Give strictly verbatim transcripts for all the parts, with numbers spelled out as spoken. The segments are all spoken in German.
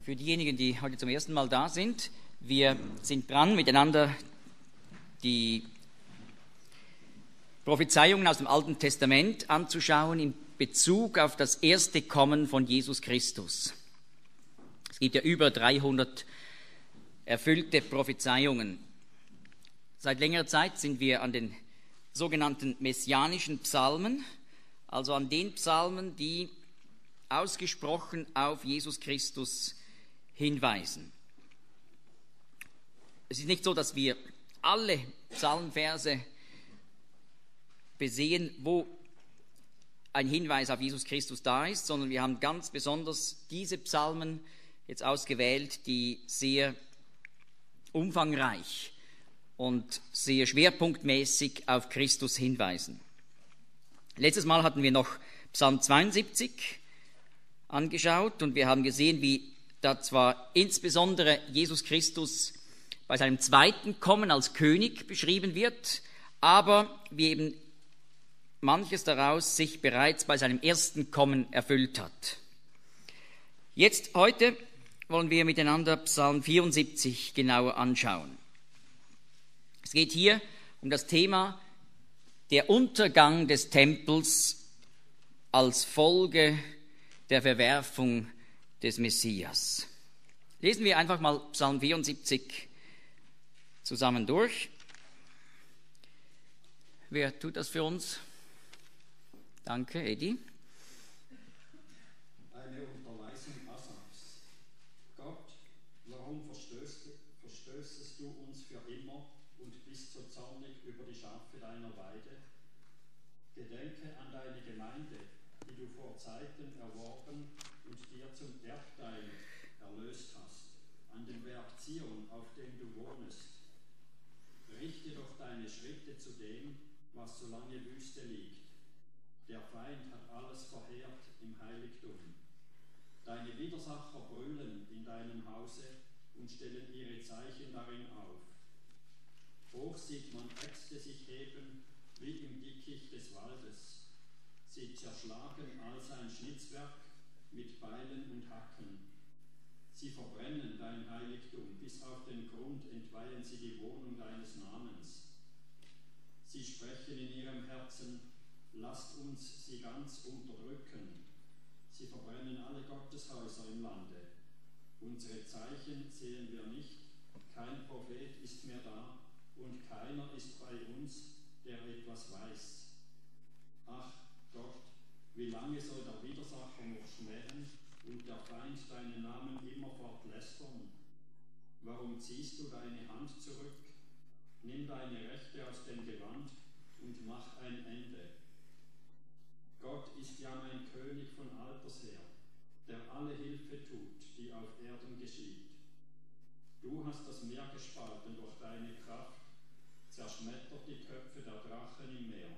Für diejenigen, die heute zum ersten Mal da sind, wir sind dran, miteinander die Prophezeiungen aus dem Alten Testament anzuschauen in Bezug auf das erste Kommen von Jesus Christus. Es gibt ja über dreihundert erfüllte Prophezeiungen. Seit längerer Zeit sind wir an den sogenannten messianischen Psalmen, also an den Psalmen, die ausgesprochen auf Jesus Christus hinweisen. Es ist nicht so, dass wir alle Psalmverse besehen, wo ein Hinweis auf Jesus Christus da ist, sondern wir haben ganz besonders diese Psalmen jetzt ausgewählt, die sehr umfangreich und sehr schwerpunktmäßig auf Christus hinweisen. Letztes Mal hatten wir noch Psalm zweiundsiebzig angeschaut und wir haben gesehen, wie da zwar insbesondere Jesus Christus bei seinem zweiten Kommen als König beschrieben wird, aber wie eben manches daraus sich bereits bei seinem ersten Kommen erfüllt hat. Jetzt, heute, wollen wir miteinander Psalm vierundsiebzig genauer anschauen. Es geht hier um das Thema der Untergang des Tempels als Folge der Verwerfung des Messias. Lesen wir einfach mal Psalm vierundsiebzig zusammen durch. Wer tut das für uns? Danke, Edi. Eine Unterweisung Asafs. Gott, warum verstößt, verstößest du uns für immer und bist so zornig über die Schafe deiner Weide? Gedenke an deine Gemeinde, die du vor Zeiten erworben und dir zum Erbteil erlöst hast, an dem Berg Zion, auf dem du wohnest. Richte doch deine Schritte zu dem, was so lange Wüste liegt. Der Feind hat alles verheert im Heiligtum. Deine Widersacher brüllen in deinem Hause und stellen ihre Zeichen darin auf. Hoch sieht man Äxte sich heben, wie im Dickicht des Waldes. Sie zerschlagen all sein Schnitzwerk mit Beilen und Hacken. Sie verbrennen dein Heiligtum, bis auf den Grund entweihen sie die Wohnung deines Namens. Sie sprechen in ihrem Herzen: Lasst uns sie ganz unterdrücken. Sie verbrennen alle Gotteshäuser im Lande. Unsere Zeichen sehen wir nicht, kein Prophet ist mehr da und keiner ist bei uns, der etwas weiß. Ach Gott, wie lange soll der Widersacher noch schmähen und der Feind deinen Namen immerfort lästern? Warum ziehst du deine Hand zurück? Nimm deine Rechte aus dem Gewand und mach ein Ende. Gott ist ja mein König von alters her, der alle Hilfe tut, die auf Erden geschieht. Du hast das Meer gespalten durch deine Kraft, zerschmettert die Köpfe der Drachen im Meer.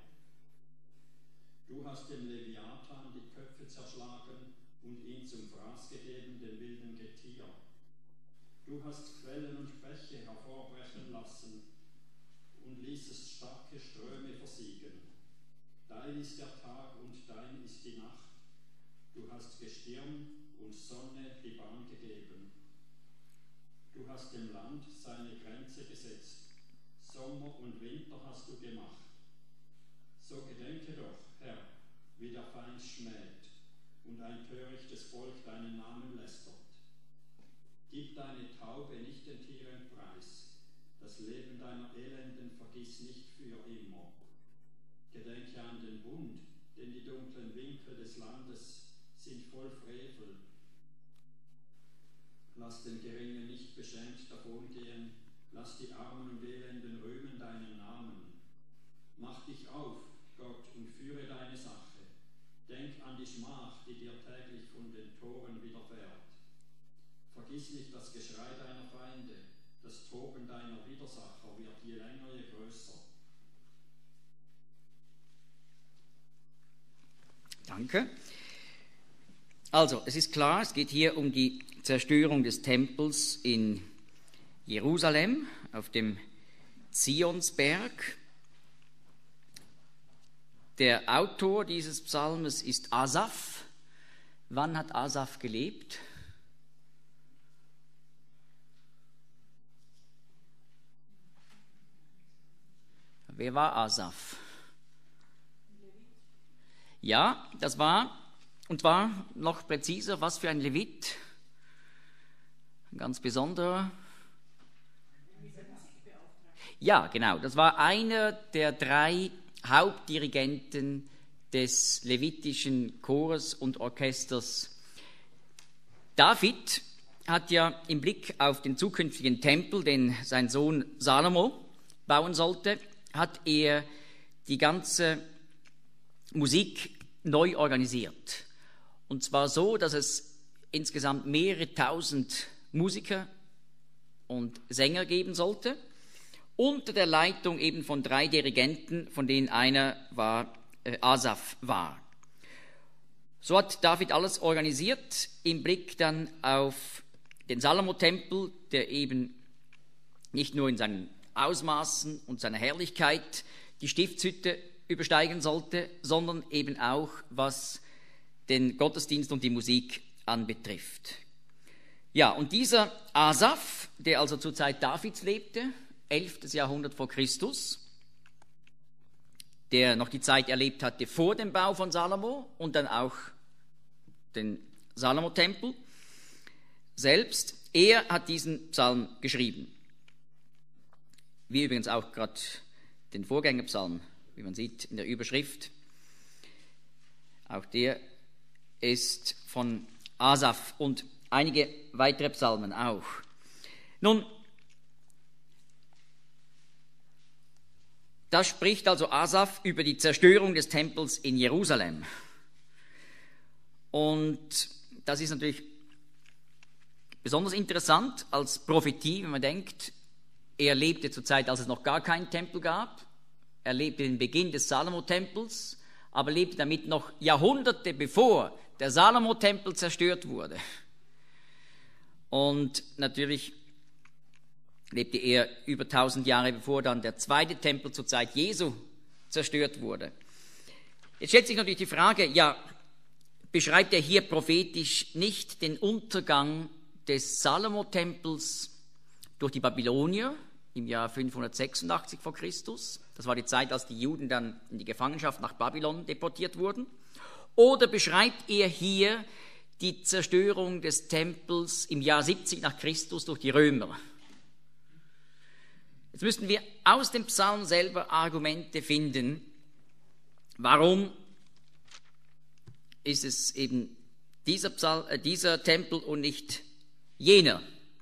Du hast dem Leviathan die Köpfe zerschlagen und ihn zum Fraß gegeben, dem wilden Getier. Du hast Quellen und Bäche hervorbrechen lassen und ließest starke Ströme versiegen. Dein ist der Tag und dein ist die Nacht. Du hast Gestirn und Sonne die Bahn gegeben. Du hast dem Land seine Grenze gesetzt. Sommer und Winter hast du gemacht. So gedenke doch, Herr, wie der Feind schmäht und ein törichtes Volk deinen Namen lästert. Gib deine Taube nicht den Tieren preis. Das Leben deiner Elenden vergiss nicht für immer. Gedenke an den Bund, denn die dunklen Winkel des Landes sind voll Frevel. Lass den Geringen nicht beschämt davongehen, lass die Armen und Elenden rühmen deinen Namen. Mach dich auf, Gott, und führe deine Sache. Denk an die Schmach, die dir täglich von den Toren widerfährt. Vergiss nicht das Geschrei deiner Feinde, das Toben deiner Widersacher wird je länger, je größer. Danke. Also, es ist klar, es geht hier um die Zerstörung des Tempels in Jerusalem, auf dem Zionsberg. Der Autor dieses Psalmes ist Asaf. Wann hat Asaf gelebt? Wer war Asaf? Ja, das war, und war noch präziser, was für ein Levit? Ein ganz besonderer. Ja, genau, das war einer der drei Hauptdirigenten des levitischen Chores und Orchesters. David hat ja im Blick auf den zukünftigen Tempel, den sein Sohn Salomo bauen sollte, hat er die ganze Musik neu organisiert. Und zwar so, dass es insgesamt mehrere tausend Musiker und Sänger geben sollte, unter der Leitung eben von drei Dirigenten, von denen einer war, äh, Asaf war. So hat David alles organisiert, im Blick dann auf den Salomo-Tempel, der eben nicht nur in seinen Ausmaßen und seiner Herrlichkeit die Stiftshütte übersteigen sollte, sondern eben auch, was den Gottesdienst und die Musik anbetrifft. Ja, und dieser Asaf, der also zur Zeit Davids lebte, elftes Jahrhundert vor Christus, der noch die Zeit erlebt hatte vor dem Bau von Salomo und dann auch den Salomo-Tempel selbst, er hat diesen Psalm geschrieben. Wie übrigens auch gerade den Vorgängerpsalm, wie man sieht in der Überschrift. Auch der ist von Asaf und einige weitere Psalmen auch. Nun, da spricht also Asaf über die Zerstörung des Tempels in Jerusalem. Und das ist natürlich besonders interessant als Prophetie, wenn man denkt, er lebte zur Zeit, als es noch gar keinen Tempel gab. Er lebte den Beginn des Salomo-Tempels, aber lebte damit noch Jahrhunderte bevor der Salomo-Tempel zerstört wurde. Und natürlich lebte er über tausend Jahre bevor dann der zweite Tempel zur Zeit Jesu zerstört wurde. Jetzt stellt sich natürlich die Frage, ja, beschreibt er hier prophetisch nicht den Untergang des Salomo-Tempels durch die Babylonier im Jahr fünfhundertsechsundachtzig vor Christus? Das war die Zeit, als die Juden dann in die Gefangenschaft nach Babylon deportiert wurden. Oder beschreibt er hier die Zerstörung des Tempels im Jahr siebzig nach Christus durch die Römer? Jetzt müssten wir aus dem Psalm selber Argumente finden, warum ist es eben dieser, Psalm, äh, dieser Tempel und nicht jener.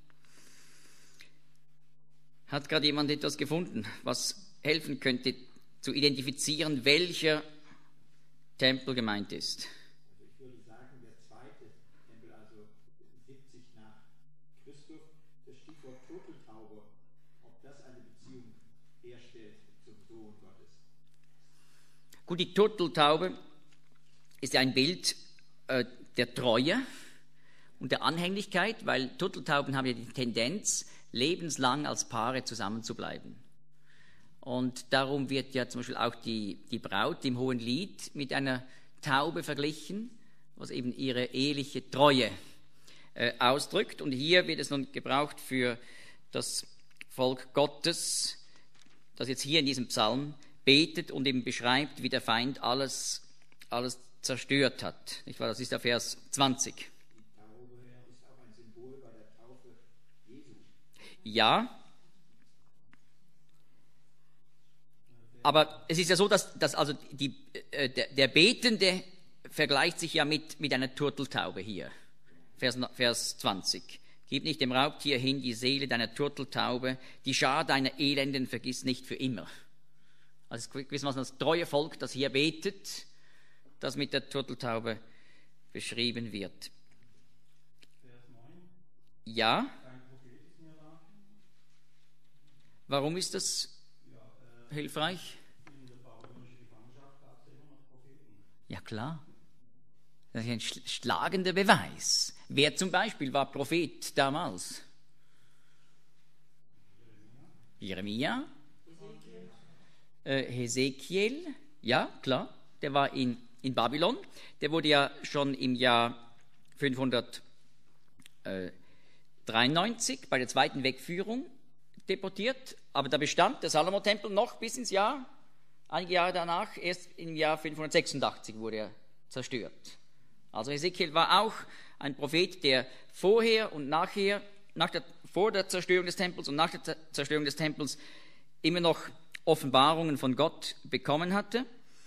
Hat gerade jemand etwas gefunden, was helfen könnte, zu identifizieren, welcher Tempel gemeint ist? Ich würde sagen, der zweite Tempel, also siebzig nach Christus, das Stichwort Turteltaube, ob das eine Beziehung herstellt zum Sohn Gottes. Gut, die Turteltaube ist ja ein Bild äh, der Treue und der Anhänglichkeit, weil Turteltauben haben ja die Tendenz, lebenslang als Paare zusammenzubleiben. Und darum wird ja zum Beispiel auch die, die Braut im Hohen Lied mit einer Taube verglichen, was eben ihre eheliche Treue äh, ausdrückt. Und hier wird es nun gebraucht für das Volk Gottes, das jetzt hier in diesem Psalm betet und eben beschreibt, wie der Feind alles, alles zerstört hat. Nicht wahr? Das ist der Vers zwanzig. Die Taube ist auch ein Symbol bei der Taufe Jesu. Ja, aber es ist ja so, dass, dass also die, äh, der, der Betende vergleicht sich ja mit, mit einer Turteltaube hier. Vers, Vers zwanzig. Gib nicht dem Raubtier hin die Seele deiner Turteltaube, die Schar deiner Elenden vergiss nicht für immer. Also gewissermaßen das treue Volk, das hier betet, das mit der Turteltaube beschrieben wird. Vers neun. Ja. Kein Prophet ist mehr da. Warum ist das Ja, äh, hilfreich? in der babylonischen Gefangenschaft gab es ja immer noch Propheten. Ja, klar. Das ist ein schlagender Beweis. Wer zum Beispiel war Prophet damals? Jeremia? Äh, Hesekiel? Ja, klar. Der war in, in Babylon. Der wurde ja schon im Jahr fünfhundertdreiundneunzig bei der zweiten Wegführung deportiert, aber da bestand der Salomo-Tempel noch bis ins Jahr, einige Jahre danach, erst im Jahr fünfhundertsechsundachtzig wurde er zerstört. Also Hesekiel war auch ein Prophet, der vorher und nachher, nach der, vor der Zerstörung des Tempels und nach der Zerstörung des Tempels immer noch Offenbarungen von Gott bekommen hatte.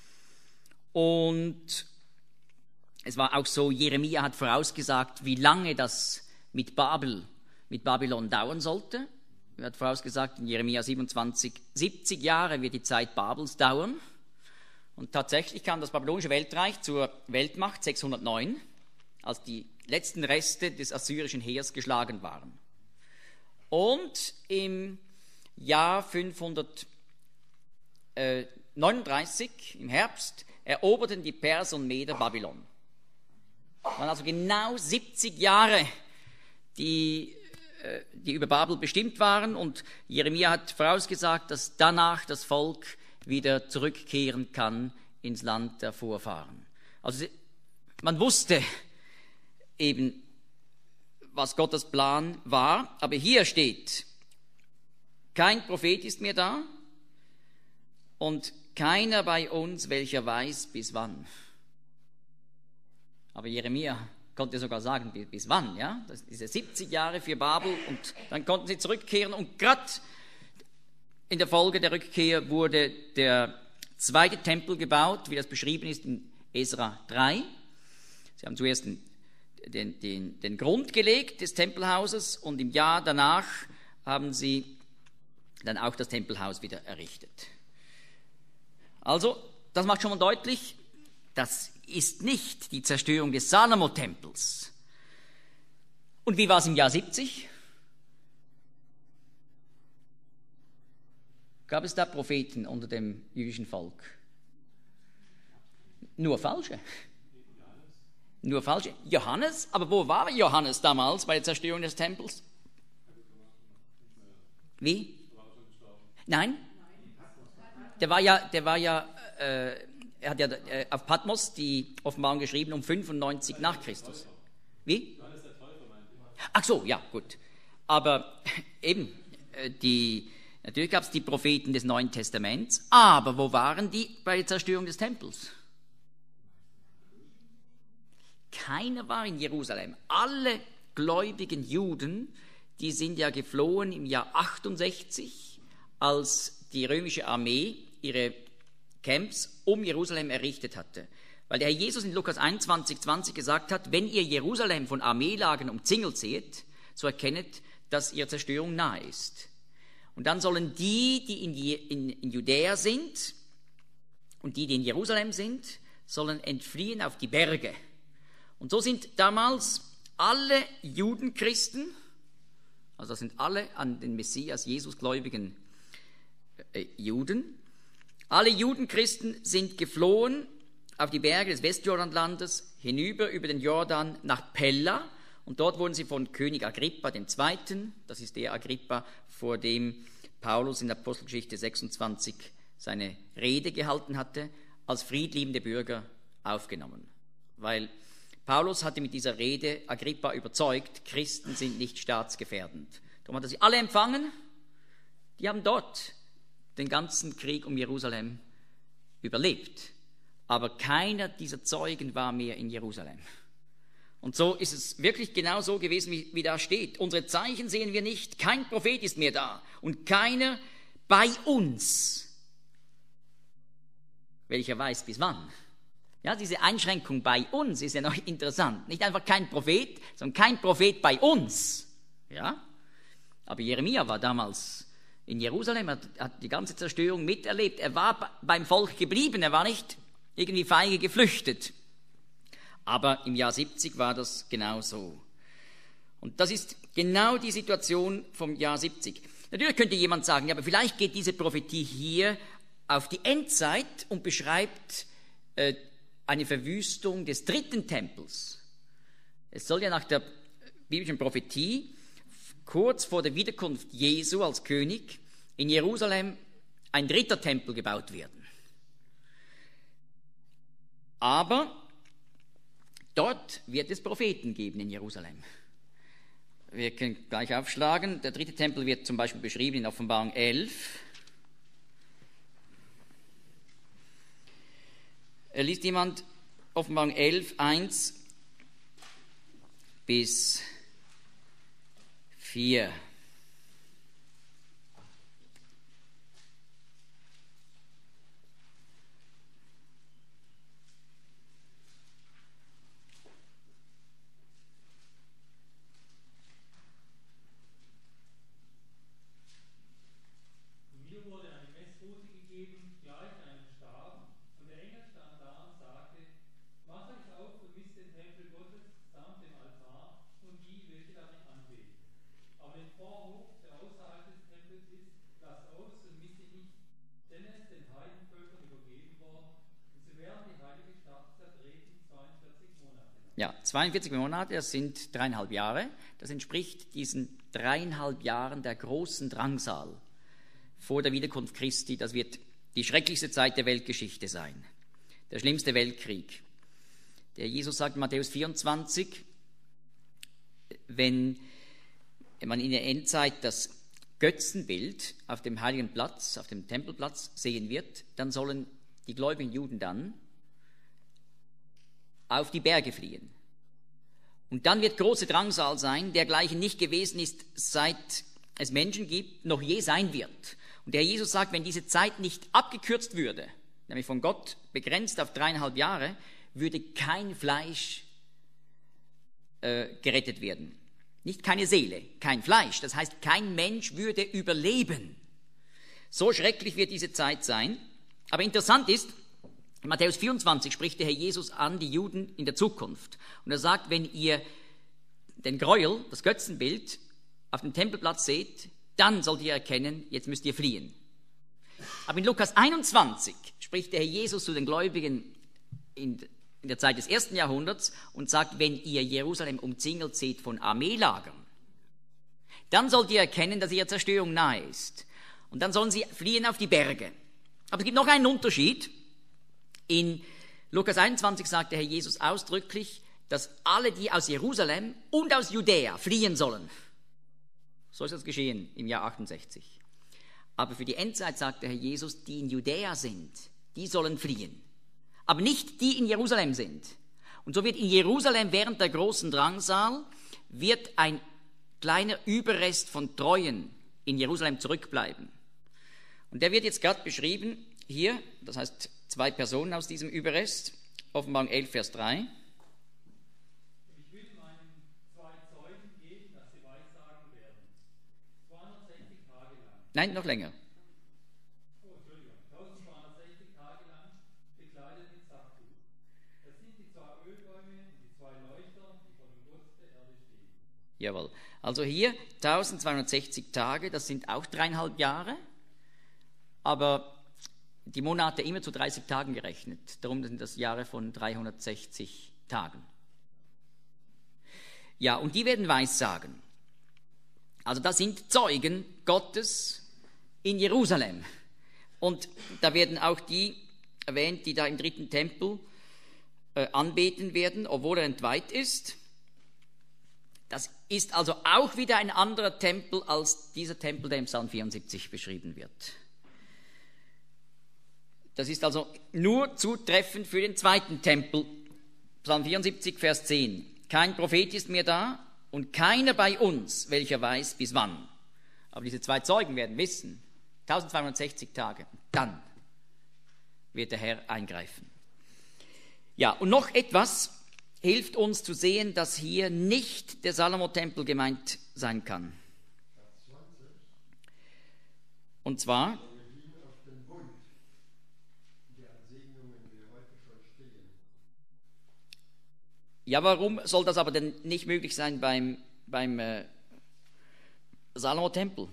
Und es war auch so, Jeremia hat vorausgesagt, wie lange das mit Babel, mit Babylon dauern sollte. Er hat vorausgesagt, in Jeremia siebenundzwanzig, siebzig Jahre wird die Zeit Babels dauern. Und tatsächlich kam das babylonische Weltreich zur Weltmacht sechshundertneun, als die letzten Reste des assyrischen Heers geschlagen waren. Und im Jahr fünfhundertneununddreißig, im Herbst, eroberten die Perser und Meder Babylon. Es waren also genau siebzig Jahre, die, äh, die über Babel bestimmt waren. Und Jeremia hat vorausgesagt, dass danach das Volk wieder zurückkehren kann ins Land der Vorfahren. Also man wusste eben, was Gottes Plan war. Aber hier steht, kein Prophet ist mehr da und keiner bei uns, welcher weiß, bis wann. Aber Jeremia konnte sogar sagen, bis, bis wann, ja? Das diese siebzig Jahre für Babel und dann konnten sie zurückkehren und gerade in der Folge der Rückkehr wurde der zweite Tempel gebaut, wie das beschrieben ist in Esra drei. Sie haben zuerst den, den, den, den Grund gelegt des Tempelhauses und im Jahr danach haben sie dann auch das Tempelhaus wieder errichtet. Also, das macht schon mal deutlich, das ist nicht die Zerstörung des Salomo-Tempels. Und wie war es im Jahr siebzig? Gab es da Propheten unter dem jüdischen Volk? Nur falsche. Nur falsche. Johannes, aber wo war Johannes damals bei der Zerstörung des Tempels? Wie? Nein? Der war ja, der war ja, äh, er hat ja äh, auf Patmos die Offenbarung geschrieben um fünfundneunzig nach Christus. Wie? Ach so, ja, gut. Aber eben, äh, die, natürlich gab es die Propheten des Neuen Testaments, aber wo waren die bei der Zerstörung des Tempels? Keiner war in Jerusalem. Alle gläubigen Juden, die sind ja geflohen im Jahr achtundsechzig, als die römische Armee ihre Camps um Jerusalem errichtet hatte. Weil der Herr Jesus in Lukas einundzwanzig, zwanzig gesagt hat, wenn ihr Jerusalem von Armeelagern umzingelt seht, so erkennet, dass ihre Zerstörung nahe ist. Und dann sollen die, die in, in, in Judäa sind und die, die in Jerusalem sind, sollen entfliehen auf die Berge. Und so sind damals alle Judenchristen, also das sind alle an den Messias Jesus gläubigen äh, Juden, alle Judenchristen sind geflohen auf die Berge des Westjordanlandes, hinüber über den Jordan nach Pella. Und dort wurden sie von König Agrippa der Zweite., das ist der Agrippa, vor dem Paulus in der Apostelgeschichte sechsundzwanzig seine Rede gehalten hatte, als friedliebende Bürger aufgenommen. Weil Paulus hatte mit dieser Rede Agrippa überzeugt, Christen sind nicht staatsgefährdend. Darum hat er sie alle empfangen. Die haben dort den ganzen Krieg um Jerusalem überlebt. Aber keiner dieser Zeugen war mehr in Jerusalem. Und so ist es wirklich genau so gewesen, wie, wie da steht. Unsere Zeichen sehen wir nicht, kein Prophet ist mehr da und keiner bei uns, welcher weiß bis wann. Ja, diese Einschränkung bei uns ist ja noch interessant. Nicht einfach kein Prophet, sondern kein Prophet bei uns. Ja? Aber Jeremia war damals in Jerusalem, hat, hat die ganze Zerstörung miterlebt. Er war beim Volk geblieben, er war nicht irgendwie feige geflüchtet. Aber im Jahr siebzig war das genau so. Und das ist genau die Situation vom Jahr siebzig. Natürlich könnte jemand sagen, ja, aber vielleicht geht diese Prophetie hier auf die Endzeit und beschreibt äh, eine Verwüstung des dritten Tempels. Es soll ja nach der biblischen Prophetie kurz vor der Wiederkunft Jesu als König in Jerusalem ein dritter Tempel gebaut werden. Aber dort wird es Propheten geben in Jerusalem. wir können gleich aufschlagen. Der dritte Tempel wird zum Beispiel beschrieben in Offenbarung elf. Liest jemand Offenbarung elf, eins bis vier. Ja, zweiundvierzig Monate, das sind dreieinhalb Jahre. Das entspricht diesen dreieinhalb Jahren der großen Drangsal vor der Wiederkunft Christi. Das wird die schrecklichste Zeit der Weltgeschichte sein, der schlimmste Weltkrieg. Der Jesus sagt in Matthäus vierundzwanzig, wenn man in der Endzeit das Götzenbild auf dem heiligen Platz, auf dem Tempelplatz sehen wird, dann sollen die gläubigen Juden dann auf die Berge fliehen. Und dann wird große Drangsal sein, dergleichen nicht gewesen ist, seit es Menschen gibt, noch je sein wird. Und der Jesus sagt, wenn diese Zeit nicht abgekürzt würde, nämlich von Gott begrenzt auf dreieinhalb Jahre, würde kein Fleisch äh, gerettet werden. Nicht keine Seele, kein Fleisch. Das heißt, kein Mensch würde überleben. So schrecklich wird diese Zeit sein. Aber interessant ist, in Matthäus vierundzwanzig spricht der Herr Jesus an die Juden in der Zukunft. Und er sagt, wenn ihr den Gräuel, das Götzenbild, auf dem Tempelplatz seht, dann sollt ihr erkennen, jetzt müsst ihr fliehen. Aber in Lukas einundzwanzig spricht der Herr Jesus zu den Gläubigen in, in der Zeit des ersten Jahrhunderts und sagt, wenn ihr Jerusalem umzingelt seht von Armeelagern, dann sollt ihr erkennen, dass ihre Zerstörung nahe ist. Und dann sollen sie fliehen auf die Berge. Aber es gibt noch einen Unterschied. In Lukas einundzwanzig sagt der Herr Jesus ausdrücklich, dass alle, die aus Jerusalem und aus Judäa fliehen sollen. So ist das geschehen im Jahr achtundsechzig. Aber für die Endzeit sagt der Herr Jesus, die in Judäa sind, die sollen fliehen. Aber nicht die in Jerusalem sind. Und so wird in Jerusalem während der großen Drangsal wird ein kleiner Überrest von Treuen in Jerusalem zurückbleiben. Und der wird jetzt gerade beschrieben hier, das heißt zwei Personen aus diesem Überrest, Offenbarung elf, Vers drei. Ich will meinen zwei Zeugen geben, dass sie weissagen werden. zweihundertsechzig Tage lang. Nein, noch länger. Oh, Entschuldigung. eintausendzweihundertsechzig Tage lang bekleidet mit Sacktuch. Das sind die zwei Ölbäume und die zwei Leuchter, die vor dem Gott der Erde stehen. Jawohl. Also hier eintausendzweihundertsechzig Tage, das sind auch dreieinhalb Jahre, aber die Monate immer zu dreißig Tagen gerechnet. Darum sind das Jahre von dreihundertsechzig Tagen. Ja, und die werden Weissagen. Also das sind Zeugen Gottes in Jerusalem. Und da werden auch die erwähnt, die da im dritten Tempel äh, anbeten werden, obwohl er entweiht ist. Das ist also auch wieder ein anderer Tempel als dieser Tempel, der im Psalm vierundsiebzig beschrieben wird. Das ist also nur zutreffend für den zweiten Tempel. Psalm vierundsiebzig, Vers zehn. Kein Prophet ist mehr da und keiner bei uns, welcher weiß, bis wann. Aber diese zwei Zeugen werden wissen, eintausendzweihundertsechzig Tage, dann wird der Herr eingreifen. Ja, und noch etwas hilft uns zu sehen, dass hier nicht der Salomo-Tempel gemeint sein kann. Und zwar ja, warum soll das aber denn nicht möglich sein beim, beim äh, Salomo-Tempel?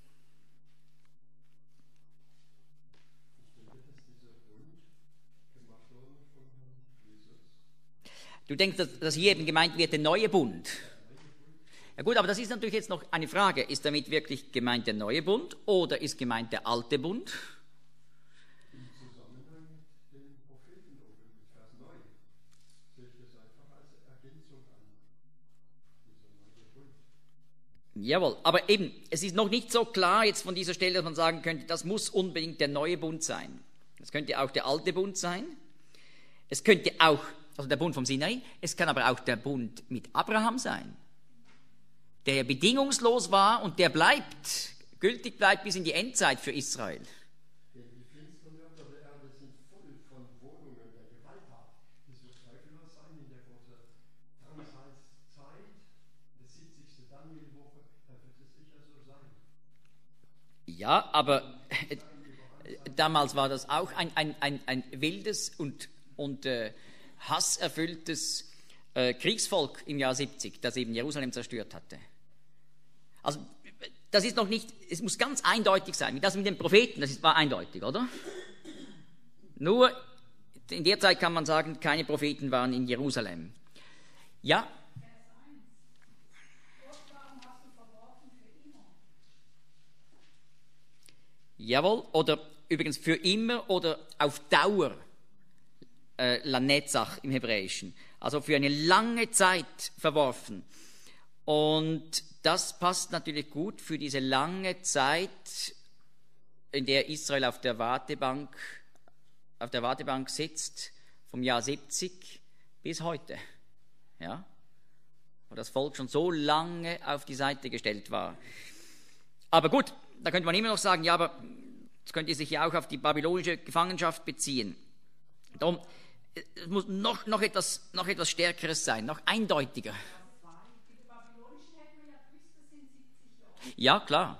Du denkst, dass, dass hier eben gemeint wird der neue Bund? Ja gut, aber das ist natürlich jetzt noch eine Frage. Ist damit wirklich gemeint der neue Bund oder ist gemeint der alte Bund? Jawohl, aber eben, es ist noch nicht so klar jetzt von dieser Stelle, dass man sagen könnte, das muss unbedingt der neue Bund sein. Das könnte auch der alte Bund sein. Es könnte auch, also der Bund vom Sinai, es kann aber auch der Bund mit Abraham sein, der ja bedingungslos war und der bleibt, gültig bleibt bis in die Endzeit für Israel. Die Finstermörder der Erde sind voll von Wohnungen der Gewalttat. Es wird zweifellos sein in der großen Traumatzeit, der siebzigste Danielwoche, da wird es sicher so sein. Ja, aber äh, damals war das auch ein, ein, ein, ein wildes und, und äh, hasserfülltes äh, Kriegsvolk im Jahr siebzig, das eben Jerusalem zerstört hatte. Also das ist noch nicht, es muss ganz eindeutig sein. Das mit den Propheten, das ist, war eindeutig, oder? Nur in der Zeit kann man sagen, keine Propheten waren in Jerusalem. Ja? Jawohl, oder übrigens für immer oder auf Dauer, äh, Lanetzach im Hebräischen, also für eine lange Zeit verworfen. Und das passt natürlich gut für diese lange Zeit, in der Israel auf der Wartebank, auf der Wartebank sitzt, vom Jahr siebzig bis heute. Ja? Wo das Volk schon so lange auf die Seite gestellt war. Aber gut, da könnte man immer noch sagen, ja, aber das könnte sich ja auch auf die babylonische Gefangenschaft beziehen. Darum, es muss noch, noch, etwas, noch etwas Stärkeres sein, noch eindeutiger. Ja, klar.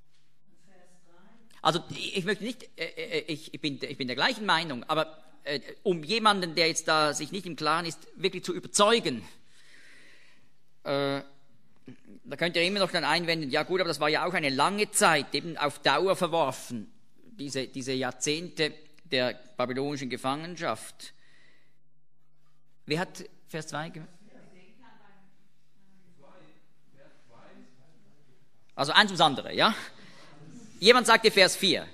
Also ich möchte nicht, äh, ich, ich, bin, ich bin der gleichen Meinung, aber äh, um jemanden, der jetzt da sich nicht im Klaren ist, wirklich zu überzeugen, äh, da könnt ihr immer noch dann einwenden, ja gut, aber das war ja auch eine lange Zeit, eben auf Dauer verworfen, diese, diese Jahrzehnte der babylonischen Gefangenschaft. Wer hat Vers zwei gemacht? Also eins ums andere, ja? Jemand sagte Vers vier.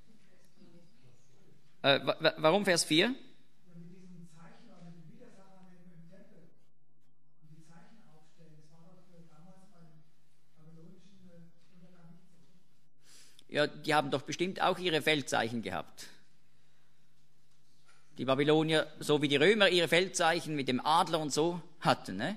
Äh, wa- warum Vers vier? Ja, mit diesem Zeichen oder mit dem Widersacher im Tempel und die Zeichen aufstellen, das war doch äh, damals beim babylonischen äh, Untergang nicht so. Ja, die haben doch bestimmt auch ihre Feldzeichen gehabt. Die Babylonier, so wie die Römer ihre Feldzeichen mit dem Adler und so hatten, ne?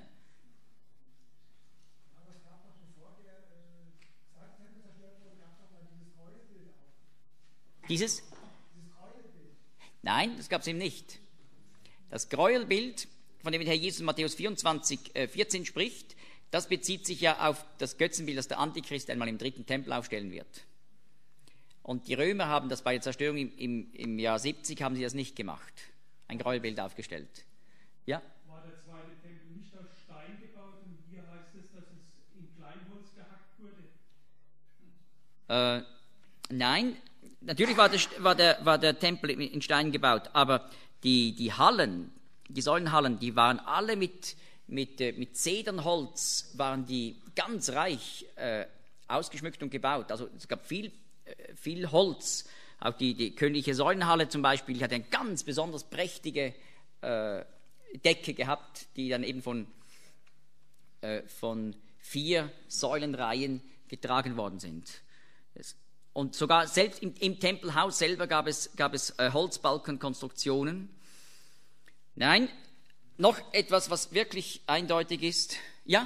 Aber es gab doch, bevor der äh, zweite Tempel zerstört wurde, gab es doch mal dieses Gräuelbild auch. Dieses? Dieses Gräuelbild. Nein, das gab es eben nicht. Das Gräuelbild, von dem der Herr Jesus in Matthäus vierundzwanzig, äh, vierzehn spricht, das bezieht sich ja auf das Götzenbild, das der Antichrist einmal im dritten Tempel aufstellen wird. Und die Römer haben das bei der Zerstörung im, im, im Jahr siebzig, haben sie das nicht gemacht. Ein Gräuelbild aufgestellt. Ja? War der zweite Tempel nicht aus Stein gebaut und hier heißt es, dass es in Kleinholz gehackt wurde? Äh, nein, natürlich war der, war, der, war der Tempel in Stein gebaut, aber die, die Hallen, die Säulenhallen, die waren alle mit, mit, mit Zedernholz, waren die ganz reich äh, ausgeschmückt und gebaut. Also es gab viel, äh, viel Holz. Auch die, die königliche Säulenhalle zum Beispiel, die hat eine ganz besonders prächtige äh, Decke gehabt, die dann eben von, äh, von vier Säulenreihen getragen worden sind. Es, und sogar selbst im, im Tempelhaus selber gab es, gab es äh, Holzbalkenkonstruktionen. Nein, noch etwas, was wirklich eindeutig ist. Ja?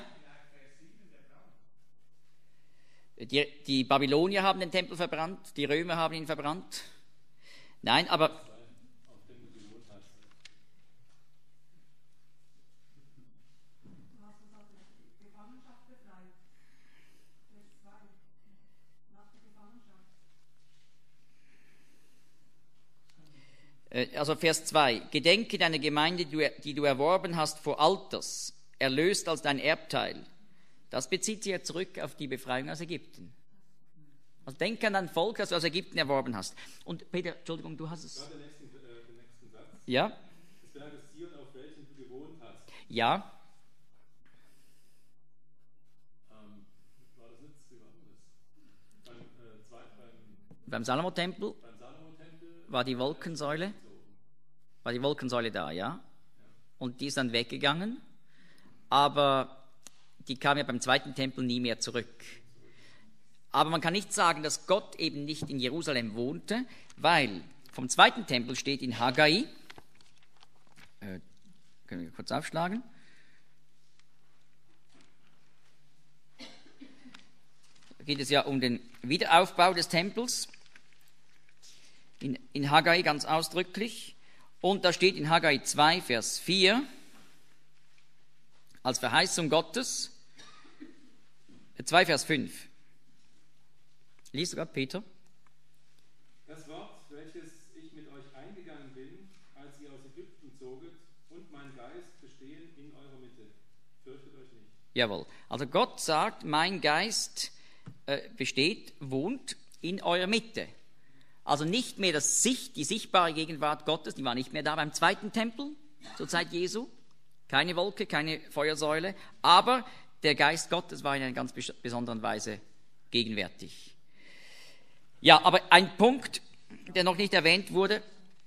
Die, die Babylonier haben den Tempel verbrannt, die Römer haben ihn verbrannt. Nein, aber also Vers zwei. Gedenke deiner Gemeinde, die du erworben hast vor Alters, erlöst als dein Erbteil. Das bezieht sich ja zurück auf die Befreiung aus Ägypten. Also denk an dein Volk, das du aus Ägypten erworben hast. Und Peter, Entschuldigung, du hast es. Ja, den nächsten, äh, den nächsten Satz. Ja? Das Berg ist Zion, auf welchem du gewohnt hast. Ja. Ähm, war das nicht, wie war das? Beim, äh, zweit, beim, Beim Salomo-Tempel beim Salomo-Tempel war die Wolkensäule, war die Wolkensäule da, ja? Und die ist dann weggegangen. Aber die kam ja beim zweiten Tempel nie mehr zurück. Aber man kann nicht sagen, dass Gott eben nicht in Jerusalem wohnte, weil vom zweiten Tempel steht in Haggai, äh, können wir kurz aufschlagen, da geht es ja um den Wiederaufbau des Tempels, in, in Haggai ganz ausdrücklich, und da steht in Haggai zwei, Vers vier, als Verheißung Gottes, zwei, Vers fünf. Liest du gerade, Peter? Das Wort, welches ich mit euch eingegangen bin, als ihr aus Ägypten zoget, und mein Geist bestehen in eurer Mitte. Fürchtet euch nicht. Jawohl. Also Gott sagt, mein Geist äh, besteht, wohnt in eurer Mitte. Also nicht mehr das Sicht, die sichtbare Gegenwart Gottes, die war nicht mehr da beim zweiten Tempel zur Zeit Jesu. Keine Wolke, keine Feuersäule, aber der Geist Gottes war in einer ganz besonderen Weise gegenwärtig. Ja, aber ein Punkt, der noch nicht erwähnt wurde,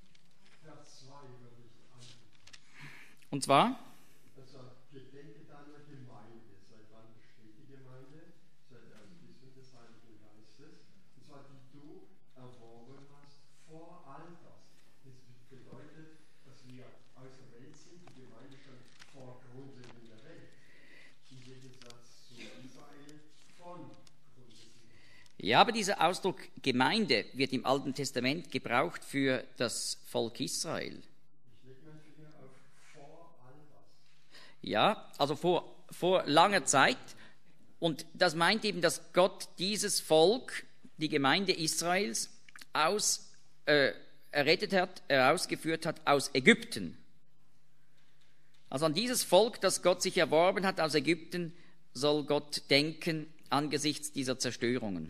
und zwar, also gedenke deiner Gemeinde. Seit wann besteht die Gemeinde? Seit der Ausgießung des Heiligen Geistes. Und zwar die du erworben hast vor Alters. Das bedeutet, dass wir aus der Welt sind, die Gemeinde schon vor Grundlegung der Welt. Im Gegensatz zu Israel von Grundlegung. ja, aber dieser Ausdruck Gemeinde wird im Alten Testament gebraucht für das Volk Israel. Ich lege meinen Finger auf vor Alters. Ja, also vor, vor langer Zeit. Und das meint eben, dass Gott dieses Volk, die Gemeinde Israels, aus, äh, errettet hat, herausgeführt hat aus Ägypten. Also an dieses Volk, das Gott sich erworben hat aus Ägypten, soll Gott denken angesichts dieser Zerstörungen.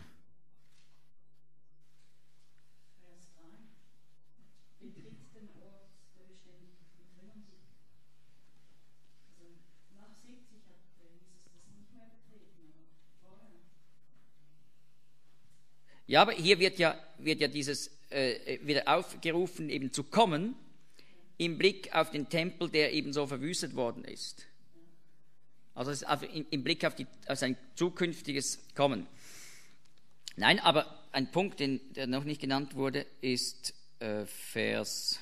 Vers drei. Betritt den Ort der beständigen Trennung. Also nach siebzig hat Jesus das nicht mehr betreten, aber vorher. Ja, aber hier wird ja, wird ja dieses äh, wieder aufgerufen, eben zu kommen, im Blick auf den Tempel, der eben so verwüstet worden ist. Also es ist auf, im, im Blick auf, die, auf sein zukünftiges Kommen. Nein, aber ein Punkt, den, der noch nicht genannt wurde, ist äh, Vers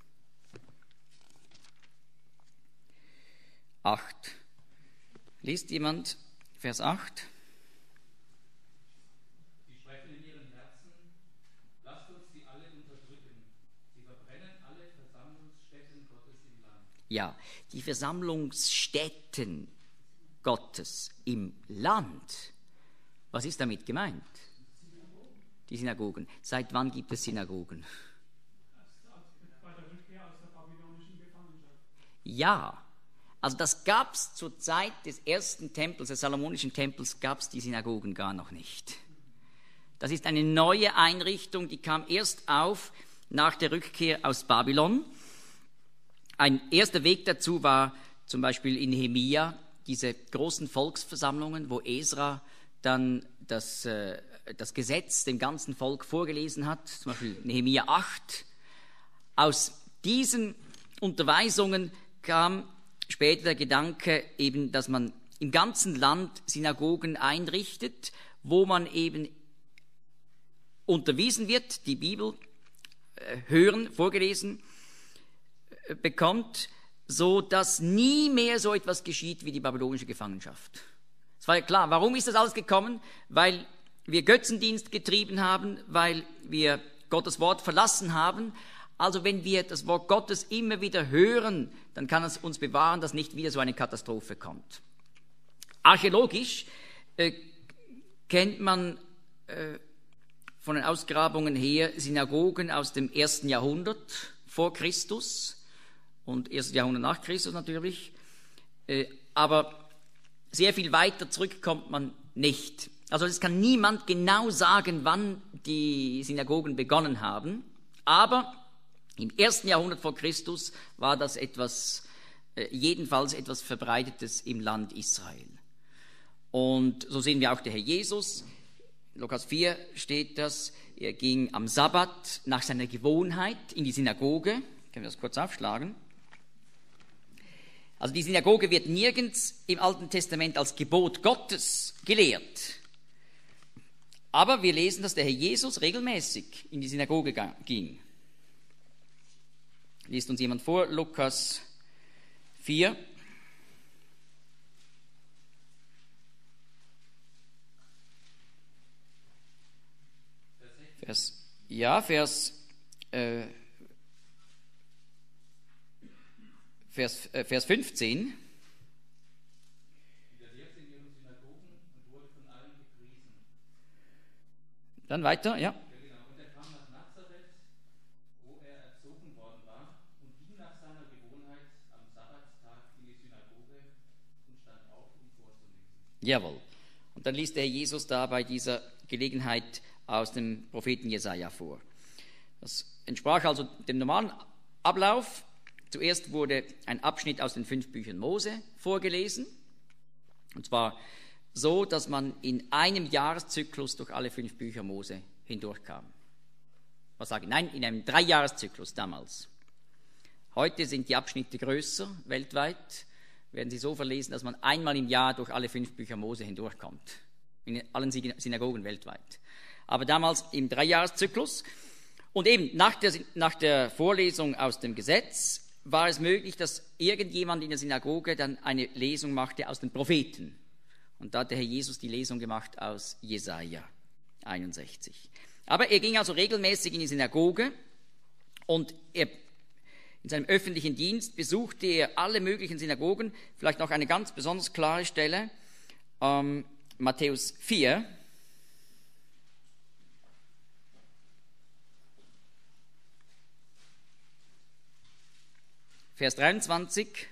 acht. Liest jemand Vers acht? Sie sprechen in ihren Herzen, lasst uns sie alle unterdrücken. Sie verbrennen alle Versammlungsstätten Gottes im Land. Ja, die Versammlungsstätten Gottes im Land. Was ist damit gemeint? Die Synagogen. Seit wann gibt es Synagogen? Bei der Rückkehr aus der babylonischen Gefangenschaft. Ja, also das gab es zur Zeit des ersten Tempels, des Salomonischen Tempels, gab es die Synagogen gar noch nicht. Das ist eine neue Einrichtung, die kam erst auf nach der Rückkehr aus Babylon. Ein erster Weg dazu war zum Beispiel in Nehemia, diese großen Volksversammlungen, wo Esra dann das, äh, das Gesetz dem ganzen Volk vorgelesen hat, zum Beispiel Nehemia acht. Aus diesen Unterweisungen kam später der Gedanke eben, dass man im ganzen Land Synagogen einrichtet, wo man eben unterwiesen wird, die Bibel äh, hören, vorgelesen äh, bekommt, so dass nie mehr so etwas geschieht wie die babylonische Gefangenschaft. Es war ja klar, warum ist das alles gekommen? Weil wir Götzendienst getrieben haben, weil wir Gottes Wort verlassen haben. Also wenn wir das Wort Gottes immer wieder hören, dann kann es uns bewahren, dass nicht wieder so eine Katastrophe kommt. Archäologisch äh, kennt man äh, von den Ausgrabungen her Synagogen aus dem ersten Jahrhundert vor Christus und erstes Jahrhundert nach Christus natürlich, äh, aber sehr viel weiter zurück kommt man nicht. Also es kann niemand genau sagen, wann die Synagogen begonnen haben, aber im ersten Jahrhundert vor Christus war das etwas, äh, jedenfalls etwas Verbreitetes im Land Israel. Und so sehen wir auch der Herr Jesus. In Lukas vier steht das, er ging am Sabbat nach seiner Gewohnheit in die Synagoge. Können wir das kurz aufschlagen? Also die Synagoge wird nirgends im Alten Testament als Gebot Gottes gelehrt. Aber wir lesen, dass der Herr Jesus regelmäßig in die Synagoge ging. Liest uns jemand vor, Lukas vier. Vers, ja, Vers, äh, Vers, äh, Vers fünfzehn. Er lehrte in ihren Synagogen und wurde von allen gepriesen. Dann weiter, ja. Ja, genau. Und er kam nach Nazareth, wo er erzogen worden war, und ging nach seiner Gewohnheit am Sabbattag in die Synagoge und stand auf, um vorzulesen. Jawohl. Und dann liest der Herr Jesus da bei dieser Gelegenheit aus dem Propheten Jesaja vor. Das entsprach also dem normalen Ablauf. Zuerst wurde ein Abschnitt aus den fünf Büchern Mose vorgelesen. Und zwar so, dass man in einem Jahreszyklus durch alle fünf Bücher Mose hindurchkam. Was sage ich? Nein, in einem Dreijahreszyklus damals. Heute sind die Abschnitte größer, weltweit. Werden sie so verlesen, dass man einmal im Jahr durch alle fünf Bücher Mose hindurchkommt. In allen Synagogen weltweit. Aber damals im Dreijahreszyklus. Und eben nach der, nach der Vorlesung aus dem Gesetz war es möglich, dass irgendjemand in der Synagoge dann eine Lesung machte aus den Propheten. Und da hat der Herr Jesus die Lesung gemacht aus Jesaja einundsechzig. Aber er ging also regelmäßig in die Synagoge und er, in seinem öffentlichen Dienst besuchte er alle möglichen Synagogen. Vielleicht noch eine ganz besonders klare Stelle, ähm, Matthäus vier. Vers dreiundzwanzig.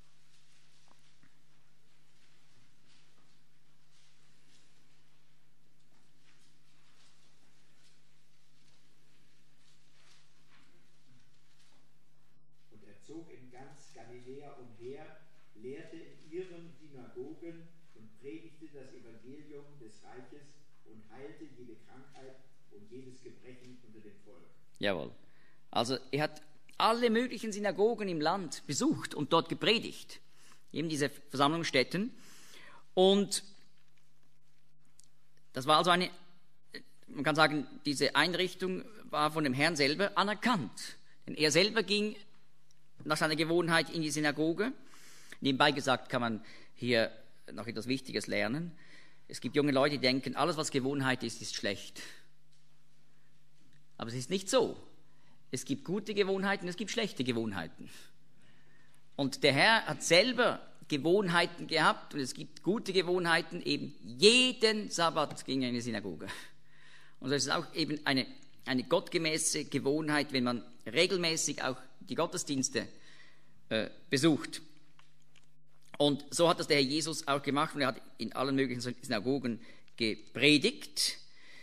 Und er zog in ganz Galiläa umher, lehrte in ihren Synagogen und predigte das Evangelium des Reiches und heilte jede Krankheit und jedes Gebrechen unter dem Volk. Jawohl. Also er hat alle möglichen Synagogen im Land besucht und dort gepredigt. Eben diese Versammlungsstätten. Und das war also eine, man kann sagen, diese Einrichtung war von dem Herrn selber anerkannt. Denn er selber ging nach seiner Gewohnheit in die Synagoge. Nebenbei gesagt kann man hier noch etwas Wichtiges lernen. Es gibt junge Leute, die denken, alles was Gewohnheit ist, ist schlecht. Aber es ist nicht so. Es gibt gute Gewohnheiten, es gibt schlechte Gewohnheiten. Und der Herr hat selber Gewohnheiten gehabt und es gibt gute Gewohnheiten. Eben jeden Sabbat ging er in die Synagoge. Und das ist auch eben eine, eine gottgemäße Gewohnheit, wenn man regelmäßig auch die Gottesdienste äh, besucht. Und so hat das der Herr Jesus auch gemacht und er hat in allen möglichen Synagogen gepredigt.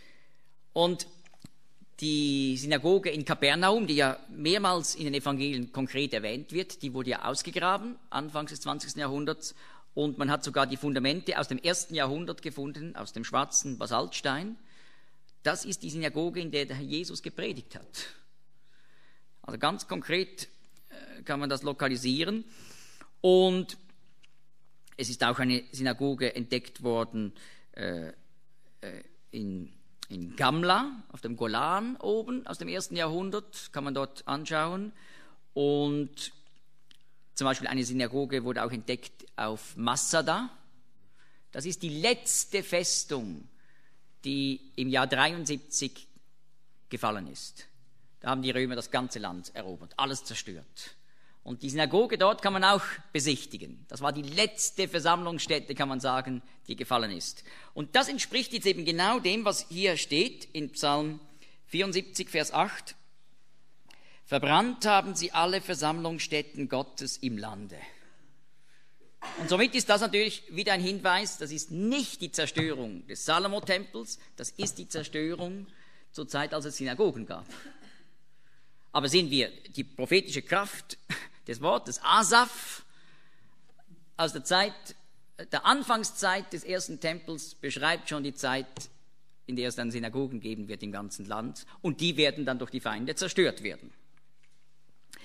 Und die Synagoge in Kapernaum, die ja mehrmals in den Evangelien konkret erwähnt wird, die wurde ja ausgegraben, anfangs des zwanzigsten Jahrhunderts. Und man hat sogar die Fundamente aus dem ersten Jahrhundert gefunden, aus dem schwarzen Basaltstein. Das ist die Synagoge, in der der Herr Jesus gepredigt hat. Also ganz konkret äh, kann man das lokalisieren. Und es ist auch eine Synagoge entdeckt worden äh, äh, in In Gamla, auf dem Golan oben, aus dem ersten Jahrhundert, kann man dort anschauen. Und zum Beispiel eine Synagoge wurde auch entdeckt auf Massada. Das ist die letzte Festung, die im Jahr dreiundsiebzig gefallen ist. Da haben die Römer das ganze Land erobert, alles zerstört. Und die Synagoge dort kann man auch besichtigen. Das war die letzte Versammlungsstätte, kann man sagen, die gefallen ist. Und das entspricht jetzt eben genau dem, was hier steht in Psalm vierundsiebzig, Vers acht. Verbrannt haben sie alle Versammlungsstätten Gottes im Lande. Und somit ist das natürlich wieder ein Hinweis, das ist nicht die Zerstörung des Salomo-Tempels, das ist die Zerstörung zur Zeit, als es Synagogen gab. Aber sehen wir die prophetische Kraft des Wortes. Asaph aus der Zeit, der Anfangszeit des ersten Tempels beschreibt schon die Zeit, in der es dann Synagogen geben wird im ganzen Land und die werden dann durch die Feinde zerstört werden.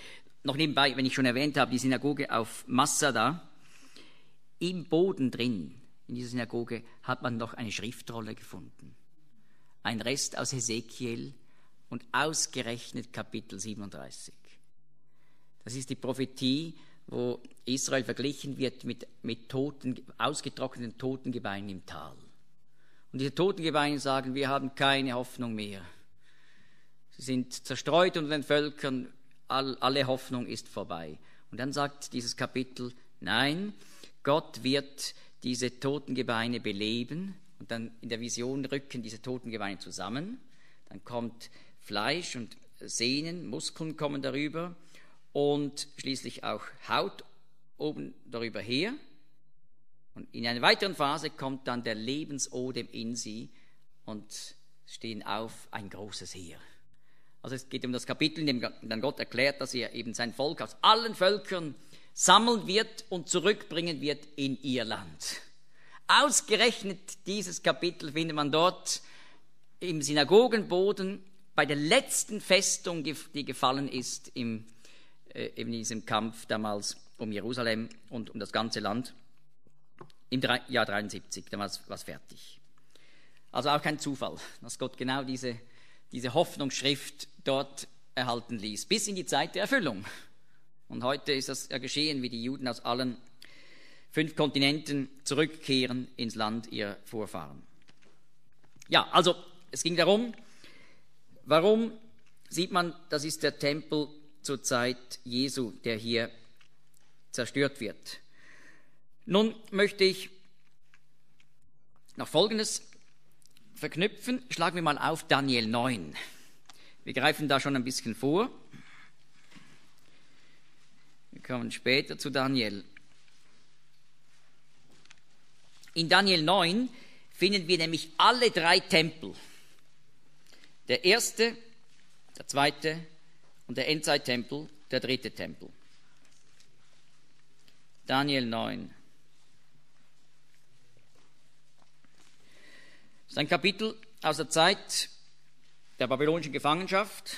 noch nebenbei, wenn ich schon erwähnt habe, die Synagoge auf Masada, im Boden drin, in dieser Synagoge, hat man noch eine Schriftrolle gefunden. Ein Rest aus Hesekiel und ausgerechnet Kapitel siebenunddreißig. Das ist die Prophetie, wo Israel verglichen wird mit, mit toten, ausgetrockneten Totengebeinen im Tal. Und diese Totengebeine sagen, wir haben keine Hoffnung mehr. Sie sind zerstreut unter den Völkern, all, alle Hoffnung ist vorbei. Und dann sagt dieses Kapitel, nein, Gott wird diese Totengebeine beleben. Und dann in der Vision rücken diese Totengebeine zusammen. Dann kommt Fleisch und Sehnen, Muskeln kommen darüber und schließlich auch Haut oben darüber her. Und in einer weiteren Phase kommt dann der Lebensodem in sie und stehen auf ein großes Heer. Also es geht um das Kapitel, in dem dann Gott erklärt, dass er eben sein Volk aus allen Völkern sammeln wird und zurückbringen wird in ihr Land. Ausgerechnet dieses Kapitel findet man dort im Synagogenboden bei der letzten Festung, die gefallen ist im, äh, in diesem Kampf damals um Jerusalem und um das ganze Land. Im Jahr dreiundsiebzig, damals war es fertig. Also auch kein Zufall, dass Gott genau diese, diese Hoffnungsschrift dort erhalten ließ, bis in die Zeit der Erfüllung. Und heute ist das ja geschehen, wie die Juden aus allen fünf Kontinenten zurückkehren ins Land ihrer Vorfahren. Ja, also es ging darum, warum sieht man, das ist der Tempel zur Zeit Jesu, der hier zerstört wird. Nun möchte ich noch Folgendes verknüpfen. Schlagen wir mal auf Daniel neun. Wir greifen da schon ein bisschen vor. Wir kommen später zu Daniel. In Daniel neun finden wir nämlich alle drei Tempel. Der erste, der zweite und der Endzeittempel, der dritte Tempel. Daniel neun. Das ist ein Kapitel aus der Zeit der babylonischen Gefangenschaft.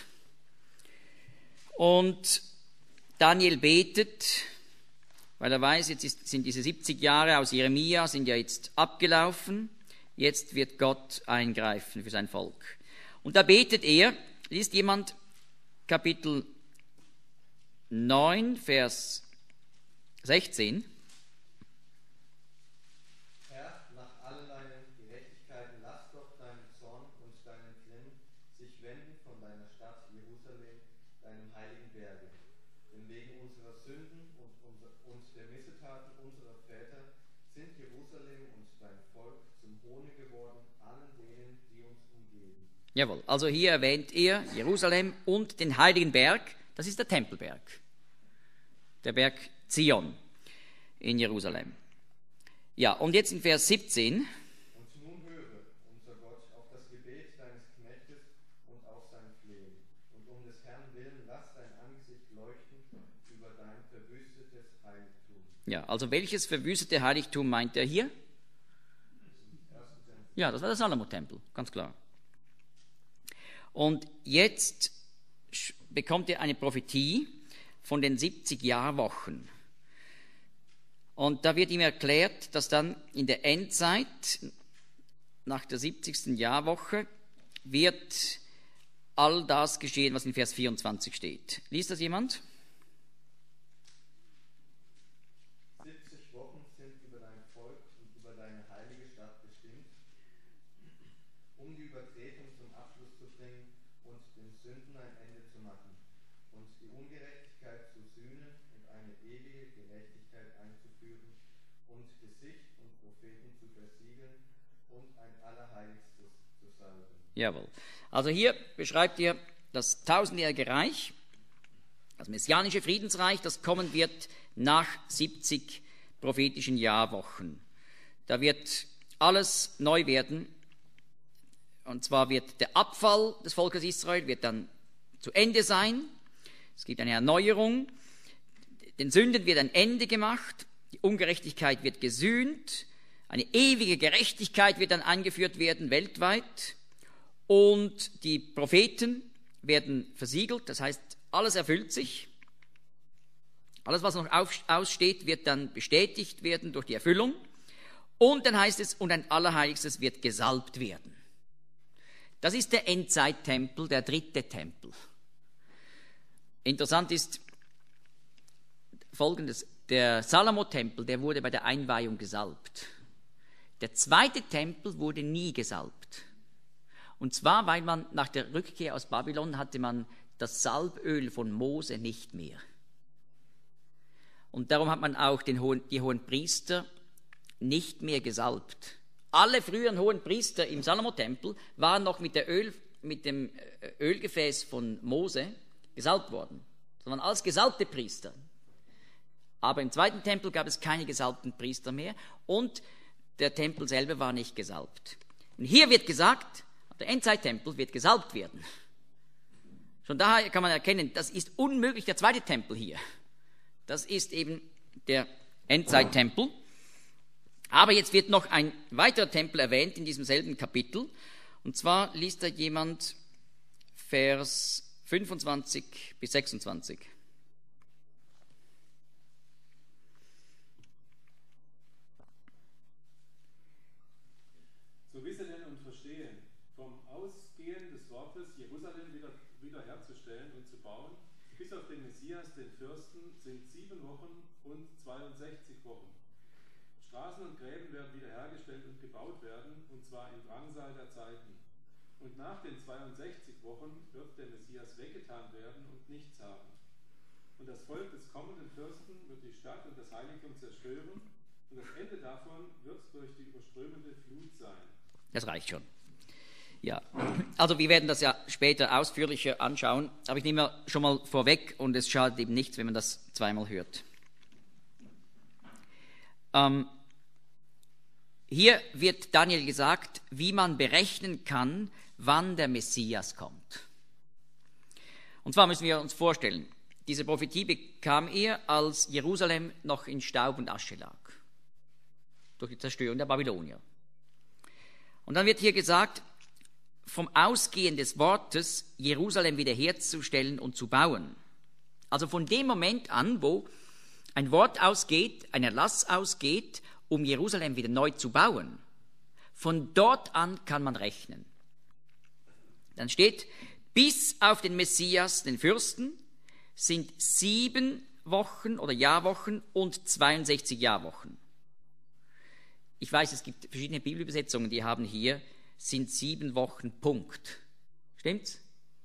Und Daniel betet, weil er weiß, jetzt ist, sind diese siebzig Jahre aus Jeremia sind ja jetzt abgelaufen. Jetzt wird Gott eingreifen für sein Volk. Und da betet er, liest jemand Kapitel neun, Vers sechzehn. Herr, nach allen deinen Gerechtigkeiten lass doch deinen Zorn und deinen Grimm sich wenden von deiner Stadt Jerusalem, deinem heiligen Berge. Denn wegen unserer Sünden und, unser, und der Missetaten unserer Väter sind Jerusalem und dein Volk zum Hohne geworden, allen denen, die uns umgeben. Jawohl, also hier erwähnt er Jerusalem und den heiligen Berg, das ist der Tempelberg, der Berg Zion in Jerusalem. Ja, und jetzt in Vers siebzehn. Und nun höre, unser Gott, auf das Gebet deines Knechtes und auf sein Flehen. Und um des Herrn willen, lass dein Angesicht leuchten über dein verwüstetes Heiligtum. Ja, also welches verwüstete Heiligtum meint er hier? Ja, das war der Salomo-Tempel, ganz klar. Und jetzt bekommt er eine Prophetie von den siebzig Jahrwochen. Und da wird ihm erklärt, dass dann in der Endzeit, nach der siebzigsten Jahrwoche, wird all das geschehen, was in Vers vierundzwanzig steht. Liest das jemand? siebzig Wochen sind über dein Volk und über deine heilige Stadt bestimmt, um die Übertretung zum Abschluss zu bringen und den Sünden ein Ende zu machen und die Ungerechtigkeit zu sühnen und eine ewige Gerechtigkeit einzuführen und Gesicht und Propheten zu versiegeln und ein Allerheiligstes zu salben. Jawohl. Also hier beschreibt er das tausendjährige Reich, das messianische Friedensreich, das kommen wird nach siebzig prophetischen Jahrwochen. Da wird alles neu werden. Und zwar wird der Abfall des Volkes Israel wird dann zu Ende sein. Es gibt eine Erneuerung. Den Sünden wird ein Ende gemacht. Die Ungerechtigkeit wird gesühnt. Eine ewige Gerechtigkeit wird dann eingeführt werden weltweit. Und die Propheten werden versiegelt. Das heißt, alles erfüllt sich. Alles, was noch auf, aussteht, wird dann bestätigt werden durch die Erfüllung. Und dann heißt es, und ein Allerheiligstes wird gesalbt werden. Das ist der Endzeittempel, der dritte Tempel. Interessant ist Folgendes: Der Salomo-Tempel, der wurde bei der Einweihung gesalbt. Der zweite Tempel wurde nie gesalbt. Und zwar, weil man nach der Rückkehr aus Babylon hatte man das Salböl von Mose nicht mehr. Und darum hat man auch den hohen, die hohen Priester nicht mehr gesalbt. Alle früheren hohen Priester im Salomo-Tempel waren noch mit, der Öl, mit dem Ölgefäß von Mose gesalbt worden. Das waren alles gesalbte Priester. Aber im zweiten Tempel gab es keine gesalbten Priester mehr und der Tempel selber war nicht gesalbt. Und hier wird gesagt, der Endzeittempel wird gesalbt werden. Schon daher kann man erkennen, das ist unmöglich der zweite Tempel hier. Das ist eben der Endzeittempel. Aber jetzt wird noch ein weiterer Tempel erwähnt in diesem selben Kapitel. Und zwar liest da jemand Vers fünfundzwanzig bis sechsundzwanzig. So wisse denn und verstehe, vom Ausgehen des Wortes, Jerusalem wieder, wiederherzustellen und zu bauen, bis auf den Messias, den Fürsten, sind sieben Wochen und zweiundsechzig Wochen. Straßen und Gräben werden wiederhergestellt und gebaut werden, und zwar im Drangsal der Zeiten. Und nach den zweiundsechzig Wochen wird der Messias weggetan werden und nichts haben. Und das Volk des kommenden Fürsten wird die Stadt und das Heiligtum zerstören, und das Ende davon wird durch die überströmende Flut sein. Das reicht schon. Ja, also wir werden das ja später ausführlicher anschauen, aber ich nehme schon mal vorweg, und es schadet eben nichts, wenn man das zweimal hört. Ähm, hier wird Daniel gesagt, wie man berechnen kann, wann der Messias kommt. Und zwar müssen wir uns vorstellen, diese Prophetie bekam er, als Jerusalem noch in Staub und Asche lag, durch die Zerstörung der Babylonier. Und dann wird hier gesagt, vom Ausgehen des Wortes, Jerusalem wiederherzustellen und zu bauen. Also von dem Moment an, wo ein Wort ausgeht, ein Erlass ausgeht, um Jerusalem wieder neu zu bauen, von dort an kann man rechnen. Dann steht, bis auf den Messias, den Fürsten, sind sieben Wochen oder Jahrwochen und zweiundsechzig Jahrwochen. Ich weiß, es gibt verschiedene Bibelübersetzungen, die haben hier, sind sieben Wochen, Punkt. Stimmt's?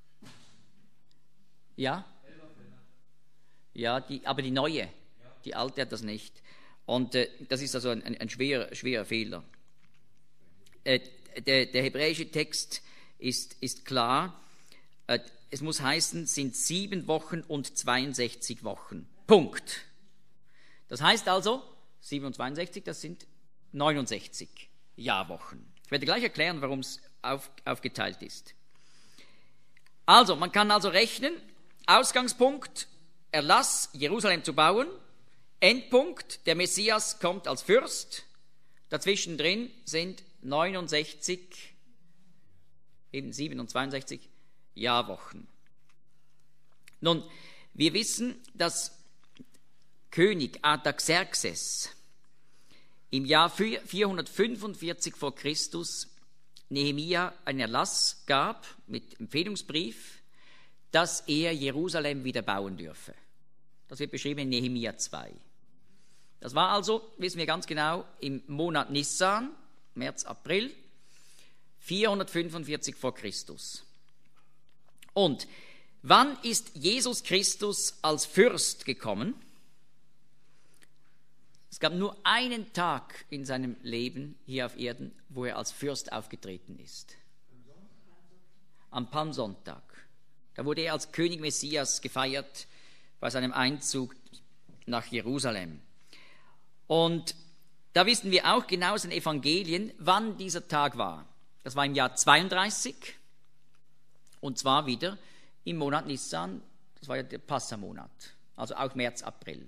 Ja? Ja, die, aber die neue, die alte hat das nicht. Und äh, das ist also ein, ein, ein schwerer, schwerer Fehler. Äh, der, der hebräische Text ist, ist klar, äh, es muss heißen, sind sieben Wochen und zweiundsechzig Wochen. Punkt. Das heißt also, sieben und zweiundsechzig, das sind neunundsechzig Jahrwochen. Ich werde gleich erklären, warum es auf, aufgeteilt ist. Also, man kann also rechnen, Ausgangspunkt, Erlass, Jerusalem zu bauen, Endpunkt, der Messias kommt als Fürst, dazwischen drin sind neunundsechzig, eben sieben und zweiundsechzig Jahrwochen. Nun, wir wissen, dass König Artaxerxes im Jahr vierhundertfünfundvierzig vor Christus Nehemia einen Erlass gab mit Empfehlungsbrief, dass er Jerusalem wieder bauen dürfe. Das wird beschrieben in Nehemia zwei. Das war also, wissen wir ganz genau, im Monat Nissan, März, April, vierhundertfünfundvierzig vor Christus. Und wann ist Jesus Christus als Fürst gekommen? Es gab nur einen Tag in seinem Leben hier auf Erden, wo er als Fürst aufgetreten ist. Am Palmsonntag. Da wurde er als König Messias gefeiert bei seinem Einzug nach Jerusalem. Und da wissen wir auch genau aus den Evangelien, wann dieser Tag war. Das war im Jahr zweiunddreißig und zwar wieder im Monat Nissan, das war ja der Passamonat, also auch März, April.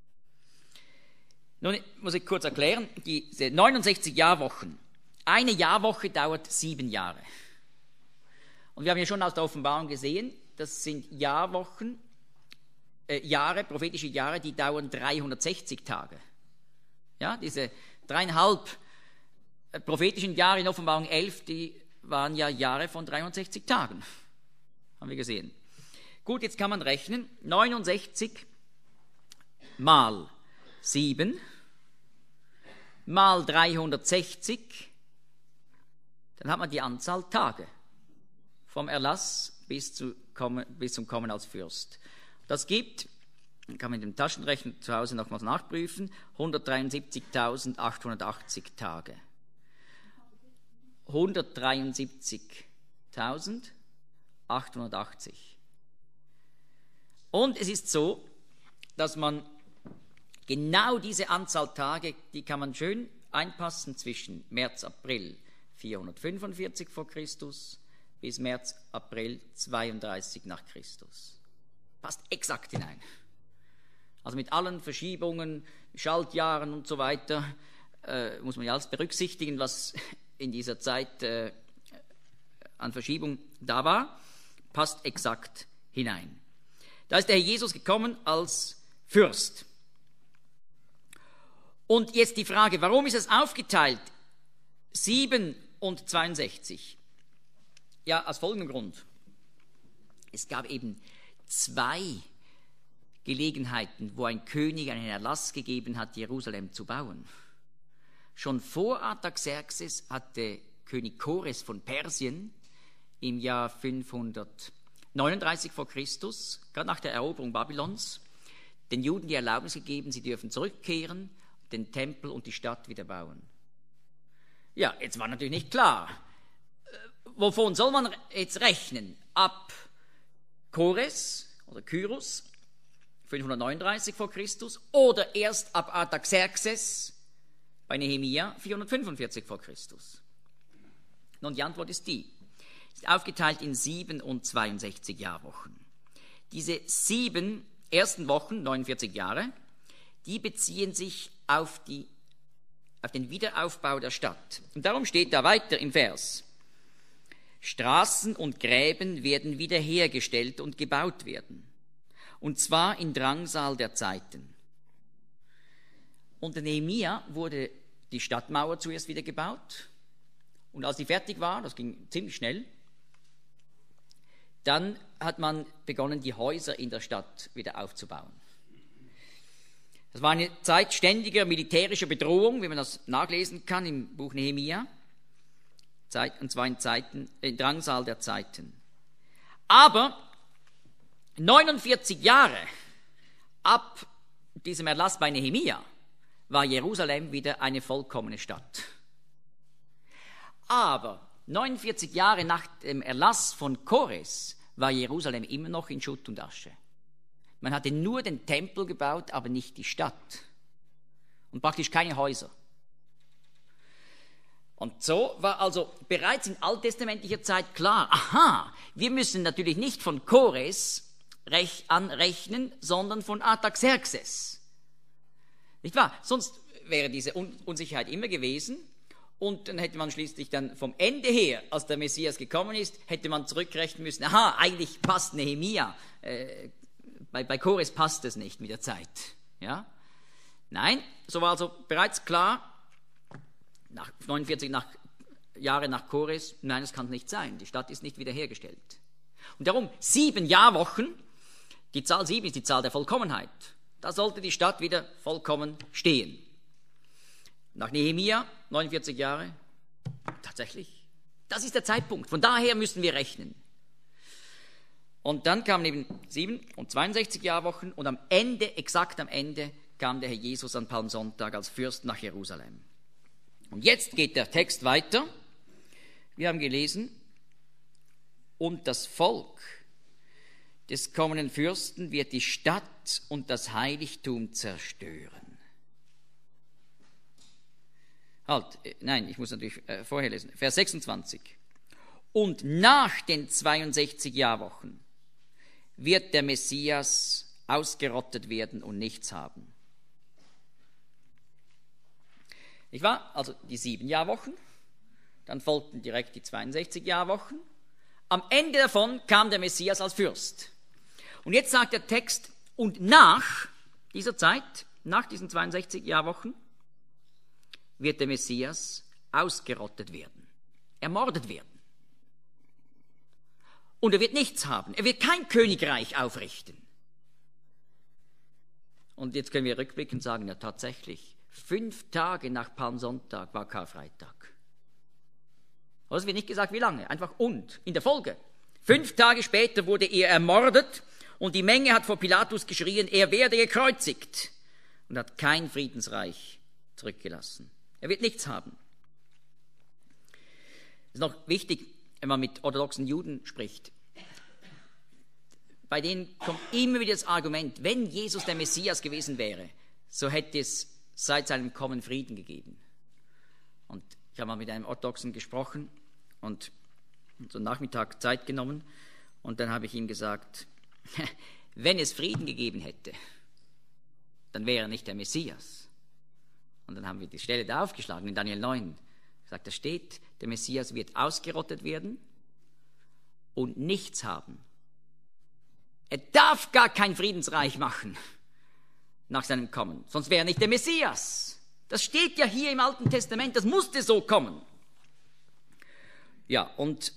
Nun muss ich kurz erklären, diese neunundsechzig Jahrwochen, eine Jahrwoche dauert sieben Jahre. Und wir haben ja schon aus der Offenbarung gesehen, das sind Jahrwochen äh, Jahre, prophetische Jahre, die dauern dreihundertsechzig Tage. Ja, diese dreieinhalb äh, prophetischen Jahre in Offenbarung elf, die waren ja Jahre von dreihundertsechzig Tagen. Haben wir gesehen. Gut, jetzt kann man rechnen. neunundsechzig mal sieben mal dreihundertsechzig, dann hat man die Anzahl Tage vom Erlass bis, zu kommen, bis zum Kommen als Fürst. Das gibt, kann man mit dem Taschenrechner zu Hause nochmals nachprüfen, hundertdreiundsiebzigtausendachthundertachtzig Tage. hundertdreiundsiebzigtausendachthundertachtzig. Und es ist so, dass man genau diese Anzahl Tage, die kann man schön einpassen zwischen März, April vierhundertfünfundvierzig vor Christus bis März, April zweiunddreißig nach Christus. Passt exakt hinein. Also mit allen Verschiebungen, Schaltjahren und so weiter, äh, muss man ja alles berücksichtigen, was in dieser Zeit äh, an Verschiebung da war, passt exakt hinein. Da ist der Herr Jesus gekommen als Fürst. Und jetzt die Frage, warum ist es aufgeteilt? sieben und zweiundsechzig. Ja, aus folgendem Grund. Es gab eben zwei Gelegenheiten, wo ein König einen Erlass gegeben hat, Jerusalem zu bauen. Schon vor Artaxerxes hatte König Kores von Persien im Jahr fünfhundertneununddreißig vor Christus, gerade nach der Eroberung Babylons, den Juden die Erlaubnis gegeben, sie dürfen zurückkehren, den Tempel und die Stadt wieder bauen. Ja, jetzt war natürlich nicht klar, wovon soll man jetzt rechnen? Ab Kores oder Kyros, fünfhundertneununddreißig vor Christus, oder erst ab Artaxerxes bei Nehemia, vierhundertfünfundvierzig vor Christus? Nun, die Antwort ist die. Es ist aufgeteilt in sieben und zweiundsechzig Jahrwochen. Diese sieben ersten Wochen, neunundvierzig Jahre, die beziehen sich auf, die, auf den Wiederaufbau der Stadt. Und darum steht da weiter im Vers: Straßen und Gräben werden wiederhergestellt und gebaut werden, und zwar in Drangsal der Zeiten. Unter Nehemia wurde die Stadtmauer zuerst wieder gebaut, und als die fertig war, das ging ziemlich schnell, dann hat man begonnen, die Häuser in der Stadt wieder aufzubauen. Das war eine Zeit ständiger militärischer Bedrohung, wie man das nachlesen kann im Buch Nehemia, Zeit, und zwar in Zeiten, in Drangsal der Zeiten. Aber neunundvierzig Jahre ab diesem Erlass bei Nehemia war Jerusalem wieder eine vollkommene Stadt. Aber neunundvierzig Jahre nach dem Erlass von Kores war Jerusalem immer noch in Schutt und Asche. Man hatte nur den Tempel gebaut, aber nicht die Stadt. Und praktisch keine Häuser. Und so war also bereits in alttestamentlicher Zeit klar, aha, wir müssen natürlich nicht von Kores anrechnen, sondern von Artaxerxes. Nicht wahr? Sonst wäre diese Unsicherheit immer gewesen. Und dann hätte man schließlich dann vom Ende her, als der Messias gekommen ist, hätte man zurückrechnen müssen, aha, eigentlich passt Nehemia, äh, bei, bei Kores passt es nicht mit der Zeit. Ja? Nein, so war also bereits klar, nach neunundvierzig nach, Jahre nach Kores, nein, das kann nicht sein, die Stadt ist nicht wiederhergestellt. Und darum sieben Jahrwochen, die Zahl sieben ist die Zahl der Vollkommenheit, da sollte die Stadt wieder vollkommen stehen. Nach Nehemia, neunundvierzig Jahre, tatsächlich, das ist der Zeitpunkt, von daher müssen wir rechnen. Und dann kamen eben sieben und zweiundsechzig Jahrwochen und am Ende, exakt am Ende, kam der Herr Jesus an Palmsonntag als Fürst nach Jerusalem. Und jetzt geht der Text weiter. Wir haben gelesen, und das Volk des kommenden Fürsten wird die Stadt und das Heiligtum zerstören. Halt, nein, ich muss natürlich äh, vorher lesen. Vers sechsundzwanzig. Und nach den zweiundsechzig Jahrwochen wird der Messias ausgerottet werden und nichts haben. Nicht wahr? Also die sieben Jahrwochen, dann folgten direkt die zweiundsechzig Jahrwochen. Am Ende davon kam der Messias als Fürst. Und jetzt sagt der Text, Und nach dieser Zeit, nach diesen zweiundsechzig Jahrwochen, wird der Messias ausgerottet werden, ermordet werden. Und er wird nichts haben. Er wird kein Königreich aufrichten. Und jetzt können wir rückblickend sagen, ja tatsächlich, fünf Tage nach Palmsonntag war Karfreitag. Aber es wird nicht gesagt, wie lange, einfach und, in der Folge. Fünf Tage später wurde er ermordet und die Menge hat vor Pilatus geschrien, er werde gekreuzigt und hat kein Friedensreich zurückgelassen. Er wird nichts haben. Es ist noch wichtig, wenn man mit orthodoxen Juden spricht. Bei denen kommt immer wieder das Argument, wenn Jesus der Messias gewesen wäre, so hätte es seit seinem Kommen Frieden gegeben. Und ich habe mal mit einem Orthodoxen gesprochen und so einen Nachmittag Zeit genommen und dann habe ich ihm gesagt, wenn es Frieden gegeben hätte, dann wäre er nicht der Messias. Und dann haben wir die Stelle da aufgeschlagen in Daniel neun. Sagt, da steht, der Messias wird ausgerottet werden und nichts haben. Er darf gar kein Friedensreich machen nach seinem Kommen, sonst wäre er nicht der Messias. Das steht ja hier im Alten Testament, das musste so kommen. Ja, und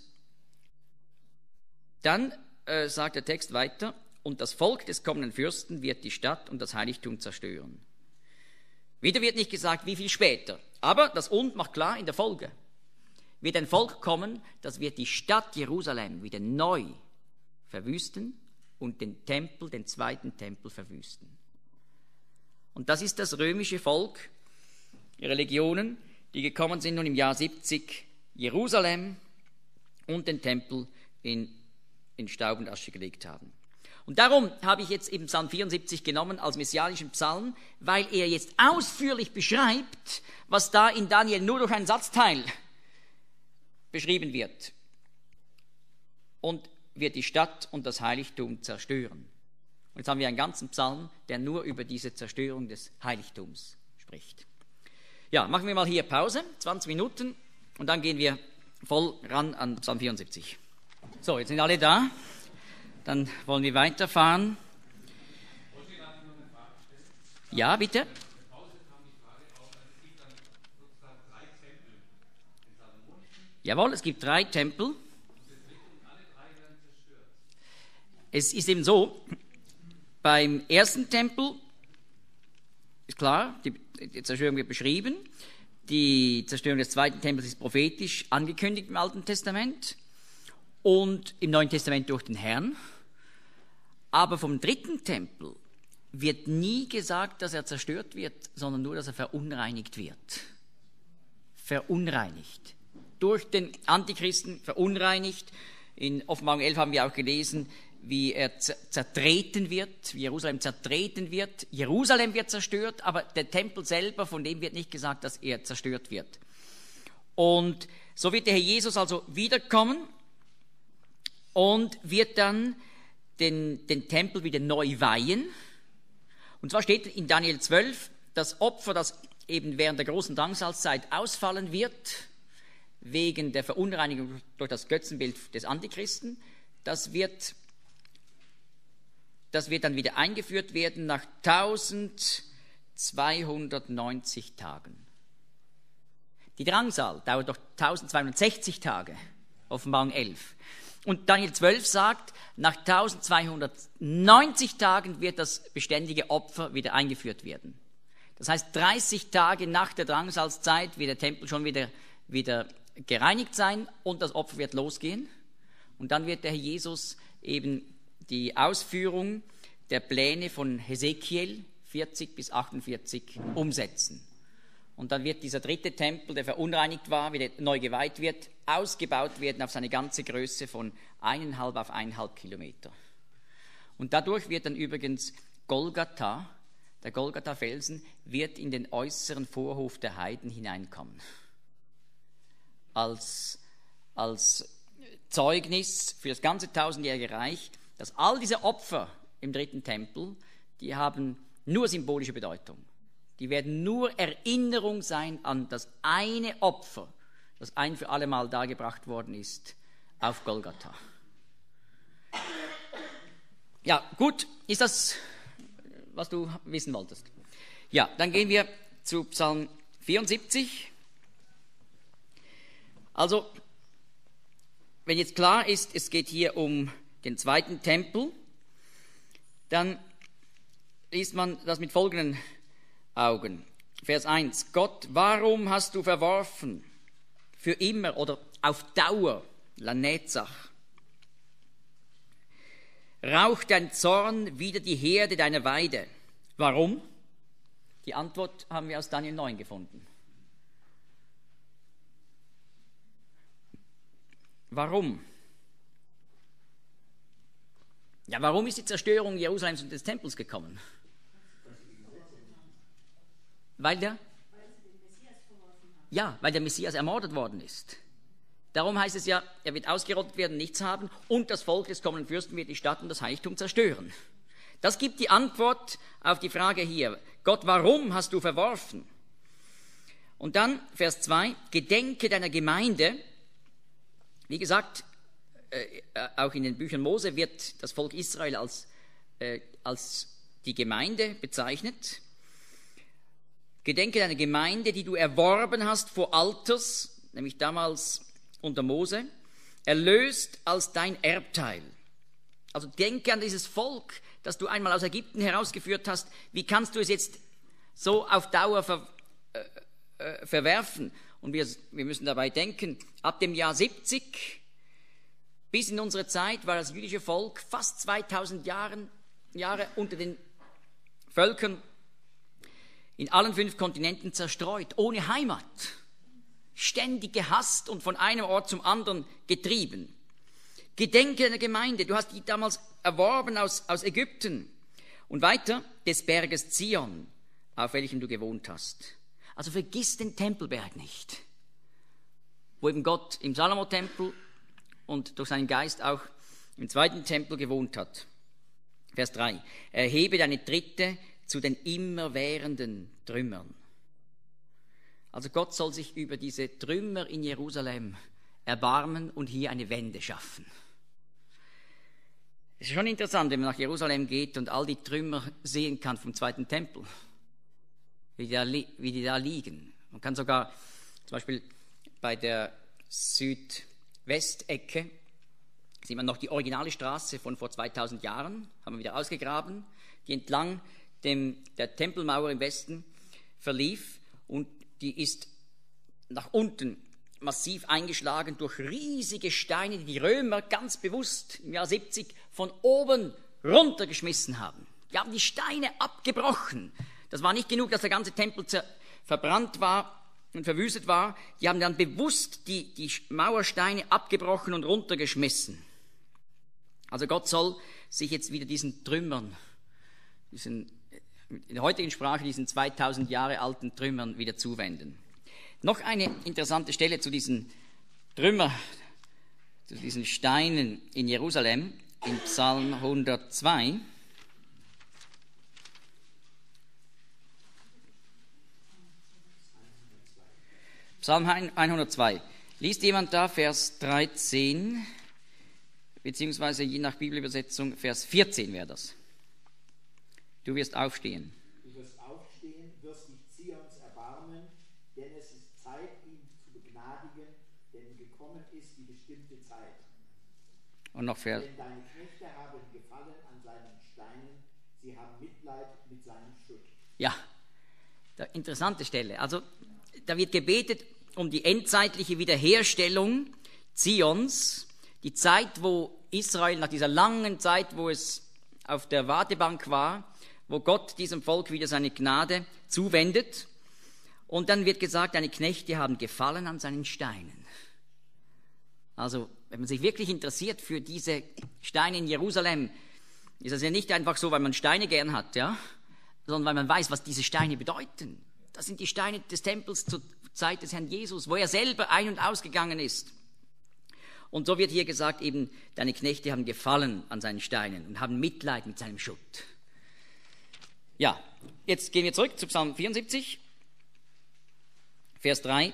dann äh, sagt der Text weiter, und das Volk des kommenden Fürsten wird die Stadt und das Heiligtum zerstören. Wieder wird nicht gesagt, wie viel später, aber das Und macht klar, in der Folge wird ein Volk kommen, das wird die Stadt Jerusalem wieder neu verwüsten und den Tempel, den zweiten Tempel verwüsten. Und das ist das römische Volk, ihre Legionen, die gekommen sind nun im Jahr siebzig, Jerusalem und den Tempel in, in Staub und Asche gelegt haben. Und darum habe ich jetzt eben Psalm vierundsiebzig genommen als messianischen Psalm, weil er jetzt ausführlich beschreibt, was da in Daniel nur durch einen Satzteil beschrieben wird. Und wird die Stadt und das Heiligtum zerstören. Und jetzt haben wir einen ganzen Psalm, der nur über diese Zerstörung des Heiligtums spricht. Ja, machen wir mal hier Pause, zwanzig Minuten, und dann gehen wir voll ran an Psalm vierundsiebzig. So, jetzt sind alle da. Dann wollen wir weiterfahren. Ja, bitte. Jawohl, es gibt drei Tempel. Es ist eben so, beim ersten Tempel ist klar, die, die Zerstörung wird beschrieben. Die Zerstörung des zweiten Tempels ist prophetisch angekündigt im Alten Testament und im Neuen Testament durch den Herrn. Aber vom dritten Tempel wird nie gesagt, dass er zerstört wird, sondern nur, dass er verunreinigt wird. Verunreinigt. Durch den Antichristen verunreinigt. In Offenbarung elf haben wir auch gelesen, wie er zertreten wird, wie Jerusalem zertreten wird. Jerusalem wird zerstört, aber der Tempel selber, von dem wird nicht gesagt, dass er zerstört wird. Und so wird der Herr Jesus also wiederkommen und wird dann den, den Tempel wieder neu weihen. Und zwar steht in Daniel zwölf, das Opfer, das eben während der großen Drangsalzzeit ausfallen wird, wegen der Verunreinigung durch das Götzenbild des Antichristen, das wird Das wird dann wieder eingeführt werden nach eintausendzweihundertneunzig Tagen. Die Drangsal dauert doch eintausendzweihundertsechzig Tage, Offenbarung elf. Und Daniel zwölf sagt, nach eintausendzweihundertneunzig Tagen wird das beständige Opfer wieder eingeführt werden. Das heißt, dreißig Tage nach der Drangsalzzeit wird der Tempel schon wieder, wieder gereinigt sein und das Opfer wird losgehen. Und dann wird der Herr Jesus eben die Ausführung der Pläne von Hesekiel vierzig bis achtundvierzig umsetzen. Und dann wird dieser dritte Tempel, der verunreinigt war, wieder neu geweiht wird, ausgebaut werden auf seine ganze Größe von eineinhalb auf eineinhalb Kilometer. Und dadurch wird dann übrigens Golgatha, der Golgatha-Felsen, wird in den äußeren Vorhof der Heiden hineinkommen. Als, als Zeugnis für das ganze tausendjährige Reich, dass all diese Opfer im dritten Tempel, die haben nur symbolische Bedeutung. Die werden nur Erinnerung sein an das eine Opfer, das ein für alle Mal dargebracht worden ist auf Golgatha. Ja, gut, ist das was du wissen wolltest? Ja, dann gehen wir zu Psalm vierundsiebzig. Also, wenn jetzt klar ist, es geht hier um den zweiten Tempel, dann liest man das mit folgenden Augen. Vers eins. Gott, warum hast du verworfen? Für immer oder auf Dauer, Lanetzach. Raucht dein Zorn wider die Herde deiner Weide. Warum? Die Antwort haben wir aus Daniel neun gefunden. Warum? Ja, warum ist die Zerstörung Jerusalems und des Tempels gekommen? Weil der? Ja, weil der Messias ermordet worden ist. Darum heißt es ja, er wird ausgerottet werden, nichts haben, und das Volk des kommenden Fürsten wird die Stadt und das Heiligtum zerstören. Das gibt die Antwort auf die Frage hier. Gott, warum hast du verworfen? Und dann Vers zwei, gedenke deiner Gemeinde. Wie gesagt, äh, auch in den Büchern Mose wird das Volk Israel als, äh, als die Gemeinde bezeichnet. Gedenke deiner Gemeinde, die du erworben hast vor Alters, nämlich damals unter Mose, erlöst als dein Erbteil. Also denke an dieses Volk, das du einmal aus Ägypten herausgeführt hast. Wie kannst du es jetzt so auf Dauer ver, äh, äh, verwerfen? Und wir, wir müssen dabei denken, ab dem Jahr siebzig bis in unsere Zeit war das jüdische Volk fast zweitausend Jahren, Jahre unter den Völkern in allen fünf Kontinenten zerstreut, ohne Heimat, ständig gehasst und von einem Ort zum anderen getrieben. Gedenke deiner Gemeinde, du hast die damals erworben aus, aus Ägypten. Und weiter, des Berges Zion, auf welchem du gewohnt hast. Also vergiss den Tempelberg nicht, wo eben Gott im Salomo-Tempel und durch seinen Geist auch im zweiten Tempel gewohnt hat. Vers drei, erhebe deine Tritte zu den immerwährenden Trümmern. Also Gott soll sich über diese Trümmer in Jerusalem erbarmen und hier eine Wende schaffen. Es ist schon interessant, wenn man nach Jerusalem geht und all die Trümmer sehen kann vom zweiten Tempel, wie die da, wie die da liegen. Man kann sogar zum Beispiel bei der Südwestecke sieht man noch die originale Straße von vor zweitausend Jahren, haben wir wieder ausgegraben, die entlang dem, der Tempelmauer im Westen verlief, und die ist nach unten massiv eingeschlagen durch riesige Steine, die die Römer ganz bewusst im Jahr siebzig von oben runtergeschmissen haben. Die haben die Steine abgebrochen. Das war nicht genug, dass der ganze Tempel verbrannt war und verwüstet war. Die haben dann bewusst die, die Mauersteine abgebrochen und runtergeschmissen. Also Gott soll sich jetzt wieder diesen Trümmern, diesen, in der heutigen Sprache, diesen zweitausend Jahre alten Trümmern wieder zuwenden. Noch eine interessante Stelle zu diesen Trümmern, zu diesen Steinen in Jerusalem, in Psalm hundertzwei. Psalm hundertzwei. Liest jemand da Vers dreizehn, beziehungsweise je nach Bibelübersetzung Vers vierzehn wäre das. Du wirst aufstehen. Du wirst aufstehen, wirst dich Zions erbarmen, denn es ist Zeit, ihn zu begnadigen, denn gekommen ist die bestimmte Zeit. Und noch Vers. Denn deine Knechte haben gefallen an seinen Steinen, sie haben Mitleid mit seinem Schutt. Ja, da, interessante Stelle. Also da wird gebetet um die endzeitliche Wiederherstellung Zions, die Zeit, wo Israel nach dieser langen Zeit, wo es auf der Wartebank war, wo Gott diesem Volk wieder seine Gnade zuwendet. Und dann wird gesagt, deine Knechte haben gefallen an seinen Steinen. Also, wenn man sich wirklich interessiert für diese Steine in Jerusalem, ist das ja nicht einfach so, weil man Steine gern hat, ja, sondern weil man weiß, was diese Steine bedeuten. Das sind die Steine des Tempels zur Zeit des Herrn Jesus, wo er selber ein- und ausgegangen ist. Und so wird hier gesagt, eben, deine Knechte haben gefallen an seinen Steinen und haben Mitleid mit seinem Schutt. Ja, jetzt gehen wir zurück zu Psalm vierundsiebzig, Vers drei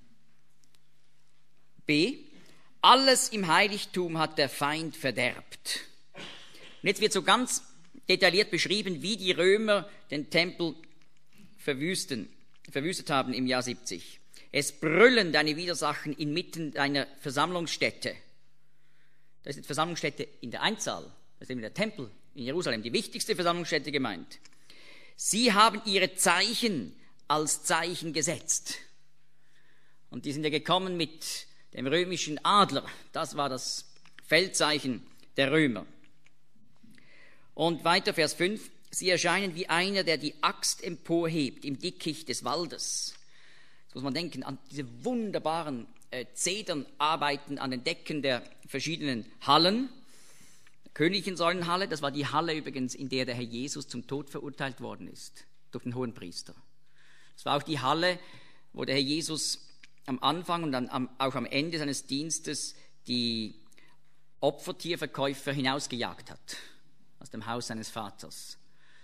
b. Alles im Heiligtum hat der Feind verderbt. Und jetzt wird so ganz detailliert beschrieben, wie die Römer den Tempel verwüsten, verwüstet haben im Jahr siebzig. Es brüllen deine Widersachen inmitten deiner Versammlungsstätte. Das ist die Versammlungsstätte in der Einzahl. Das ist eben der Tempel in Jerusalem, die wichtigste Versammlungsstätte gemeint. Sie haben ihre Zeichen als Zeichen gesetzt. Und die sind ja gekommen mit dem römischen Adler. Das war das Feldzeichen der Römer. Und weiter Vers fünf. Sie erscheinen wie einer, der die Axt emporhebt im Dickicht des Waldes. Jetzt muss man denken an diese wunderbaren äh, Zedernarbeiten an den Decken der verschiedenen Hallen. Die königlichen Säulenhalle, das war die Halle übrigens, in der der Herr Jesus zum Tod verurteilt worden ist, durch den Hohenpriester. Das war auch die Halle, wo der Herr Jesus am Anfang und dann am, auch am Ende seines Dienstes die Opfertierverkäufer hinausgejagt hat, aus dem Haus seines Vaters.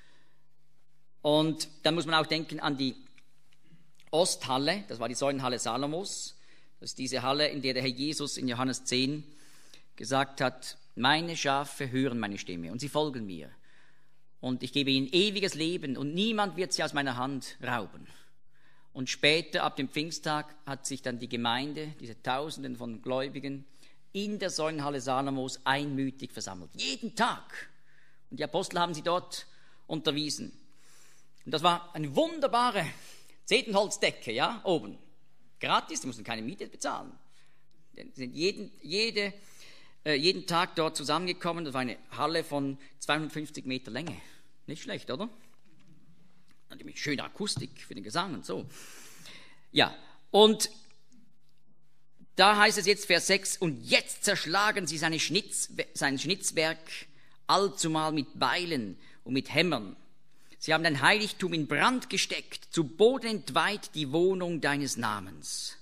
Und dann muss man auch denken an die Osthalle, das war die Säulenhalle Salomos. Das ist diese Halle, in der der Herr Jesus in Johannes zehn gesagt hat, meine Schafe hören meine Stimme und sie folgen mir. Und ich gebe ihnen ewiges Leben und niemand wird sie aus meiner Hand rauben. Und später, ab dem Pfingsttag, hat sich dann die Gemeinde, diese Tausenden von Gläubigen, in der Säulenhalle Salomos einmütig versammelt. Jeden Tag. Und die Apostel haben sie dort unterwiesen. Und das war eine wunderbare Zedernholzdecke, ja, oben. Gratis, die mussten keine Miete bezahlen. Die sind jeden, jede, äh, jeden Tag dort zusammengekommen. Das war eine Halle von zweihundertfünfzig Meter Länge. Nicht schlecht, oder? Und mit schöner Akustik für den Gesang und so. Ja, und da heißt es jetzt Vers sechs, und jetzt zerschlagen sie seine Schnitz, sein Schnitzwerk allzumal mit Beilen und mit Hämmern. Sie haben dein Heiligtum in Brand gesteckt, zu Boden entweiht die Wohnung deines Namens.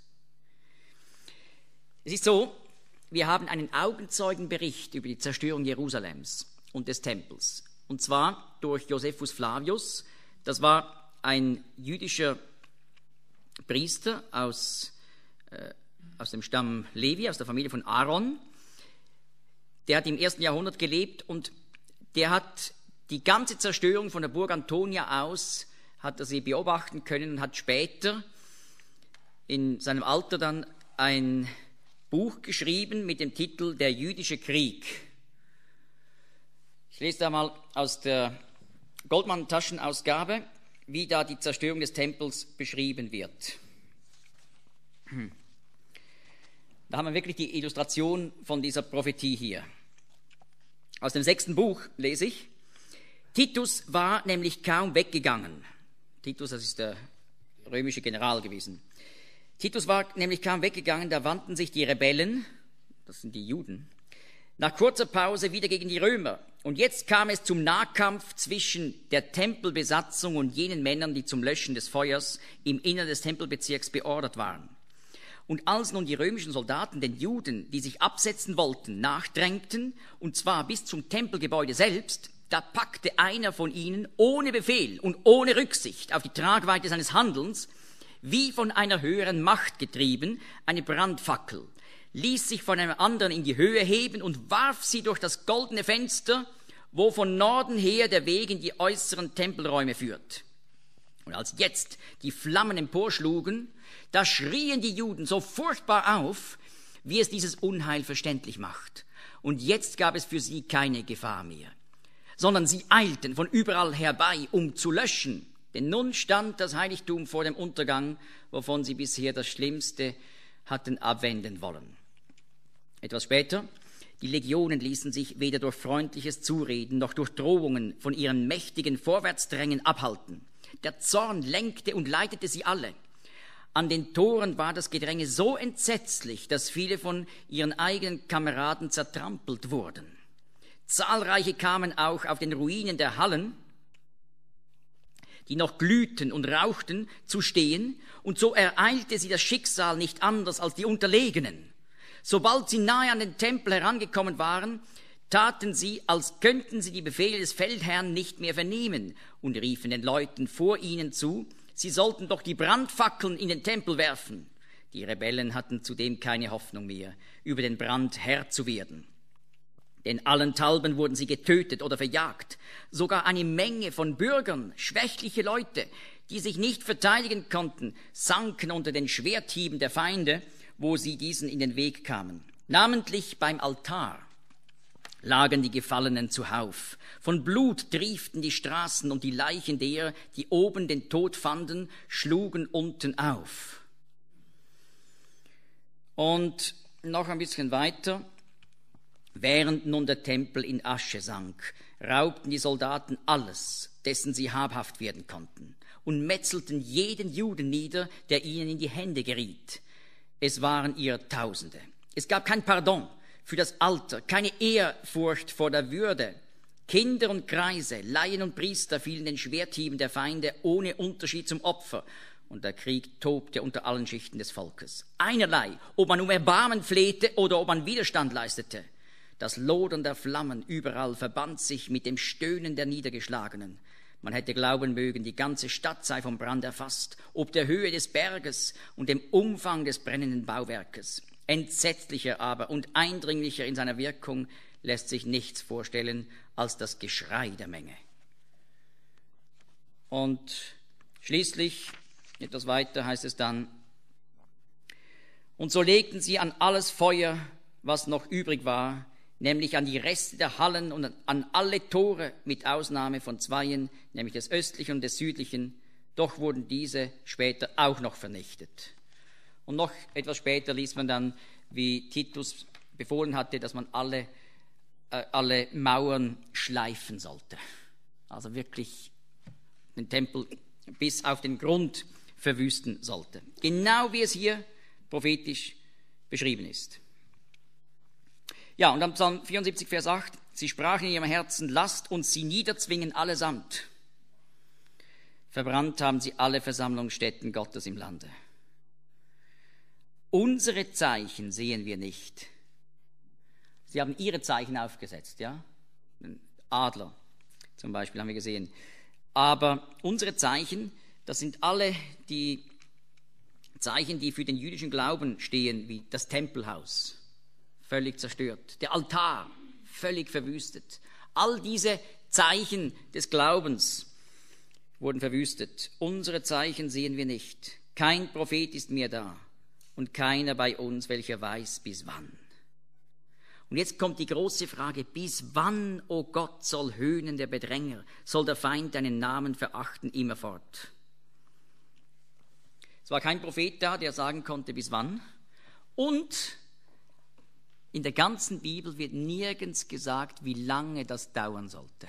Es ist so, wir haben einen Augenzeugenbericht über die Zerstörung Jerusalems und des Tempels. Und zwar durch Josephus Flavius. Das war ein jüdischer Priester aus, äh, aus dem Stamm Levi, aus der Familie von Aaron. Der hat im ersten Jahrhundert gelebt und der hat die ganze Zerstörung von der Burg Antonia aus, hat er sie beobachten können und hat später in seinem Alter dann ein Buch geschrieben mit dem Titel Der jüdische Krieg. Ich lese da mal aus der Goldmann-Taschenausgabe, wie da die Zerstörung des Tempels beschrieben wird. Da haben wir wirklich die Illustration von dieser Prophetie hier. Aus dem sechsten Buch lese ich, Titus war nämlich kaum weggegangen. Titus, das ist der römische General gewesen. Titus war nämlich kaum weggegangen, da wandten sich die Rebellen, das sind die Juden, nach kurzer Pause wieder gegen die Römer. Und jetzt kam es zum Nahkampf zwischen der Tempelbesatzung und jenen Männern, die zum Löschen des Feuers im Innern des Tempelbezirks beordert waren. Und als nun die römischen Soldaten den Juden, die sich absetzen wollten, nachdrängten, und zwar bis zum Tempelgebäude selbst, da packte einer von ihnen ohne Befehl und ohne Rücksicht auf die Tragweite seines Handelns, wie von einer höheren Macht getrieben, eine Brandfackel, ließ sich von einem anderen in die Höhe heben und warf sie durch das goldene Fenster, wo von Norden her der Weg in die äußeren Tempelräume führt. Und als jetzt die Flammen emporschlugen, da schrien die Juden so furchtbar auf, wie es dieses Unheil verständlich macht. Und jetzt gab es für sie keine Gefahr mehr, sondern sie eilten von überall herbei, um zu löschen. Denn nun stand das Heiligtum vor dem Untergang, wovon sie bisher das Schlimmste hatten abwenden wollen. Etwas später, die Legionen ließen sich weder durch freundliches Zureden noch durch Drohungen von ihren mächtigen Vorwärtsdrängen abhalten. Der Zorn lenkte und leitete sie alle. An den Toren war das Gedränge so entsetzlich, dass viele von ihren eigenen Kameraden zertrampelt wurden. Zahlreiche kamen auch auf den Ruinen der Hallen, die noch glühten und rauchten, zu stehen, und so ereilte sie das Schicksal nicht anders als die Unterlegenen. Sobald sie nahe an den Tempel herangekommen waren, taten sie, als könnten sie die Befehle des Feldherrn nicht mehr vernehmen, und riefen den Leuten vor ihnen zu, sie sollten doch die Brandfackeln in den Tempel werfen. Die Rebellen hatten zudem keine Hoffnung mehr, über den Brand Herr zu werden. denn allenthalben wurden sie getötet oder verjagt. Sogar eine Menge von Bürgern, schwächliche Leute, die sich nicht verteidigen konnten, sanken unter den Schwerthieben der Feinde, wo sie diesen in den Weg kamen. Namentlich beim Altar lagen die Gefallenen zuhauf. Von Blut trieften die Straßen und die Leichen derer, die oben den Tod fanden, schlugen unten auf. Und noch ein bisschen weiter. Während nun der Tempel in Asche sank, raubten die Soldaten alles, dessen sie habhaft werden konnten, und metzelten jeden Juden nieder, der ihnen in die Hände geriet. Es waren ihr Tausende. Es gab kein Pardon für das Alter, keine Ehrfurcht vor der Würde. Kinder und Greise, Laien und Priester fielen den Schwerthieben der Feinde ohne Unterschied zum Opfer. Und der Krieg tobte unter allen Schichten des Volkes. Einerlei, ob man um Erbarmen flehte oder ob man Widerstand leistete. Das Lodern der Flammen überall verband sich mit dem Stöhnen der Niedergeschlagenen. Man hätte glauben mögen, die ganze Stadt sei vom Brand erfasst, ob der Höhe des Berges und dem Umfang des brennenden Bauwerkes. Entsetzlicher aber und eindringlicher in seiner Wirkung lässt sich nichts vorstellen als das Geschrei der Menge. Und schließlich, etwas weiter heißt es dann, und so legten sie an alles Feuer, was noch übrig war, nämlich an die Reste der Hallen und an alle Tore, mit Ausnahme von zweien, nämlich des östlichen und des südlichen. Doch wurden diese später auch noch vernichtet. Und noch etwas später liest man dann, wie Titus befohlen hatte, dass man alle, äh, alle Mauern schleifen sollte. Also wirklich den Tempel bis auf den Grund verwüsten sollte. Genau wie es hier prophetisch beschrieben ist. Ja, und am Psalm vierundsiebzig, Vers acht, sie sprachen in ihrem Herzen, lasst uns sie niederzwingen allesamt. Verbrannt haben sie alle Versammlungsstätten Gottes im Lande. Unsere Zeichen sehen wir nicht. Sie haben ihre Zeichen aufgesetzt, ja? Adler zum Beispiel haben wir gesehen. Aber unsere Zeichen, das sind alle die Zeichen, die für den jüdischen Glauben stehen, wie das Tempelhaus. Völlig zerstört. Der Altar, völlig verwüstet. All diese Zeichen des Glaubens wurden verwüstet. Unsere Zeichen sehen wir nicht. Kein Prophet ist mehr da und keiner bei uns, welcher weiß, bis wann. Und jetzt kommt die große Frage, bis wann, o Gott, soll höhnen der Bedränger, soll der Feind deinen Namen verachten immerfort? Es war kein Prophet da, der sagen konnte, bis wann. Und in der ganzen Bibel wird nirgends gesagt, wie lange das dauern sollte.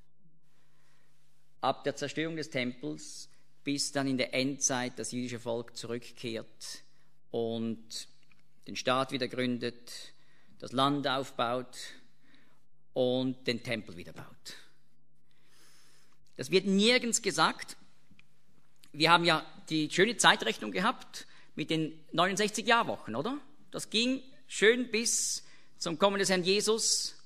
Ab der Zerstörung des Tempels bis dann in der Endzeit das jüdische Volk zurückkehrt und den Staat wieder gründet, das Land aufbaut und den Tempel wieder baut. Das wird nirgends gesagt. Wir haben ja die schöne Zeitrechnung gehabt mit den neunundsechzig Jahrwochen, oder? Das ging schön bis zum Kommen des Herrn Jesus.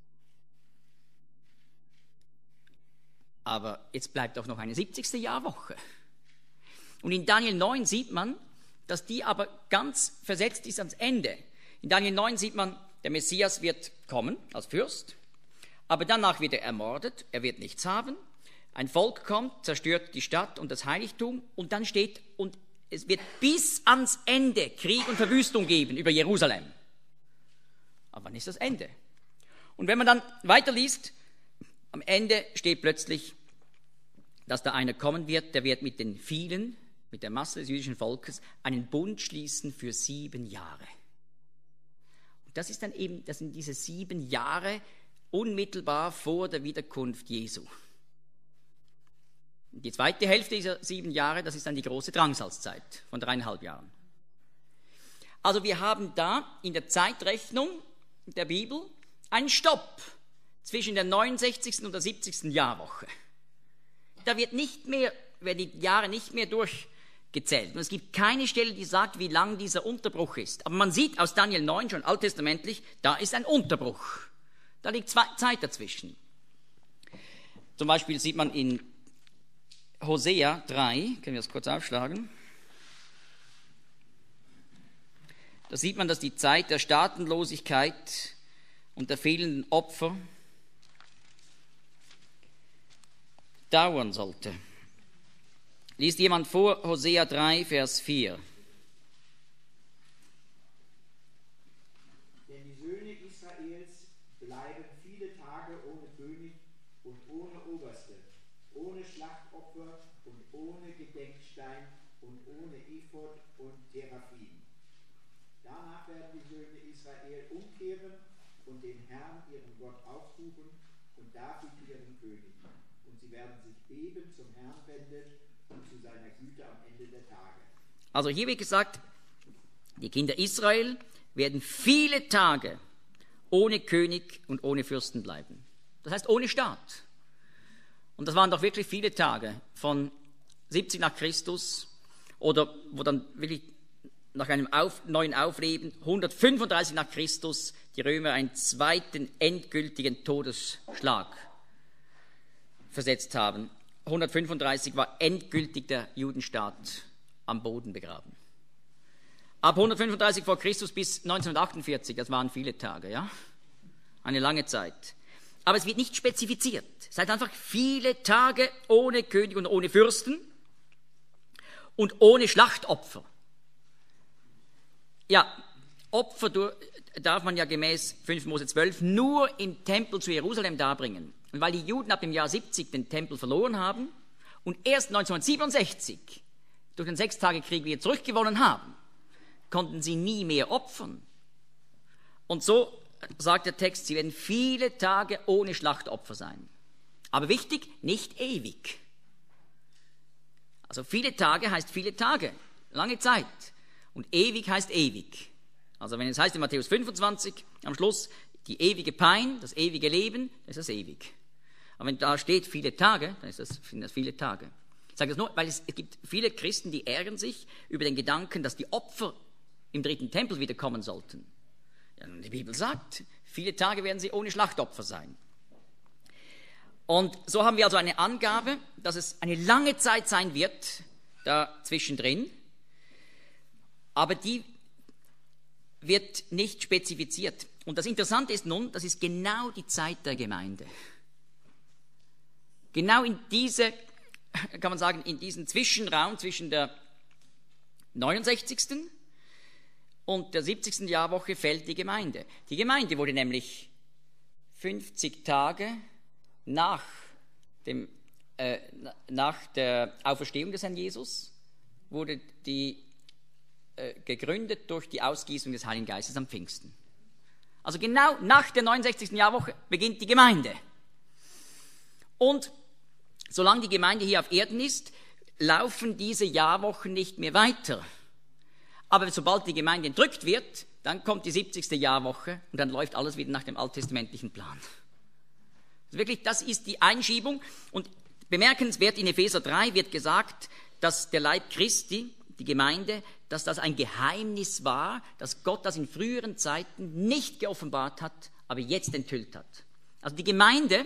Aber jetzt bleibt auch noch eine siebzigste Jahrwoche. Und in Daniel neun sieht man, dass die aber ganz versetzt ist ans Ende. In Daniel neun sieht man, der Messias wird kommen als Fürst, aber danach wird er ermordet, er wird nichts haben. Ein Volk kommt, zerstört die Stadt und das Heiligtum und dann steht, und es wird bis ans Ende Krieg und Verwüstung geben über Jerusalem. Aber wann ist das Ende? Und wenn man dann weiterliest, am Ende steht plötzlich, dass da einer kommen wird, der wird mit den vielen, mit der Masse des jüdischen Volkes, einen Bund schließen für sieben Jahre. Und das ist dann eben, das sind diese sieben Jahre unmittelbar vor der Wiederkunft Jesu. Die zweite Hälfte dieser sieben Jahre, das ist dann die große Drangsalzzeit von dreieinhalb Jahren. Also wir haben da in der Zeitrechnung der Bibel einen Stopp zwischen der neunundsechzigsten und der siebzigsten Jahrwoche. Da wird nicht mehr, werden die Jahre nicht mehr durchgezählt. Und es gibt keine Stelle, die sagt, wie lang dieser Unterbruch ist. Aber man sieht aus Daniel neun schon alttestamentlich, da ist ein Unterbruch. Da liegt zwei Zeit dazwischen. Zum Beispiel sieht man in Hosea drei, können wir das kurz aufschlagen. Da sieht man, dass die Zeit der Staatenlosigkeit und der fehlenden Opfer dauern sollte. Liest jemand vor Hosea drei, Vers vier. Denn die Söhne Israels bleiben viele Tage ohne König und ohne Oberste, ohne Schlachtopfer und ohne Gedenkstein und ohne Ephod und Teraphim. Danach werden die Söhne Israel umkehren und den Herrn, ihren Gott, aufsuchen und David, ihren König. Und sie werden sich bebend zum Herrn wenden und zu seiner Güte am Ende der Tage. Also hier wird gesagt, die Kinder Israel werden viele Tage ohne König und ohne Fürsten bleiben. Das heißt ohne Staat. Und das waren doch wirklich viele Tage, von siebzig nach Christus oder wo dann wirklich nach einem auf, neuen Aufleben hundertfünfunddreißig nach Christus die Römer einen zweiten endgültigen Todesschlag versetzt haben. hundertfünfunddreißig war endgültig der Judenstaat am Boden begraben. Ab hundertfünfunddreißig vor Christus bis neunzehnhundertachtundvierzig, das waren viele Tage, ja, eine lange Zeit. Aber es wird nicht spezifiziert. Es heißt einfach viele Tage ohne König und ohne Fürsten und ohne Schlachtopfer. Ja, Opfer darf man ja gemäß fünf Mose zwölf nur im Tempel zu Jerusalem darbringen. Und weil die Juden ab dem Jahr siebzig den Tempel verloren haben und erst neunzehnhundertsiebenundsechzig durch den Sechstagekrieg wieder zurückgewonnen haben, konnten sie nie mehr opfern. Und so sagt der Text, sie werden viele Tage ohne Schlachtopfer sein. Aber wichtig, nicht ewig. Also viele Tage heißt viele Tage, lange Zeit. Und ewig heißt ewig. Also wenn es heißt in Matthäus fünfundzwanzig am Schluss, die ewige Pein, das ewige Leben, dann ist das ewig. Aber wenn da steht viele Tage, dann ist das, sind das viele Tage. Ich sage das nur, weil es, es gibt viele Christen, die ärgern sich über den Gedanken, dass die Opfer im dritten Tempel wiederkommen sollten. Ja, die Bibel sagt, viele Tage werden sie ohne Schlachtopfer sein. Und so haben wir also eine Angabe, dass es eine lange Zeit sein wird, da zwischendrin, aber die wird nicht spezifiziert. Und das Interessante ist nun, das ist genau die Zeit der Gemeinde. Genau in diese, kann man sagen, in diesen Zwischenraum zwischen der neunundsechzigsten und der siebzigsten Jahrwoche fällt die Gemeinde. Die Gemeinde wurde nämlich fünfzig Tage nach, dem, äh, nach der Auferstehung des Herrn Jesus, wurde die äh, gegründet durch die Ausgießung des Heiligen Geistes am Pfingsten. Also genau nach der neunundsechzigsten Jahrwoche beginnt die Gemeinde. Und solange die Gemeinde hier auf Erden ist, laufen diese Jahrwochen nicht mehr weiter. Aber sobald die Gemeinde entrückt wird, dann kommt die siebzigste Jahrwoche und dann läuft alles wieder nach dem alttestamentlichen Plan. Also wirklich, das ist die Einschiebung. Und bemerkenswert, in Epheser drei wird gesagt, dass der Leib Christi, die Gemeinde, dass das ein Geheimnis war, dass Gott das in früheren Zeiten nicht geoffenbart hat, aber jetzt enthüllt hat. Also die Gemeinde,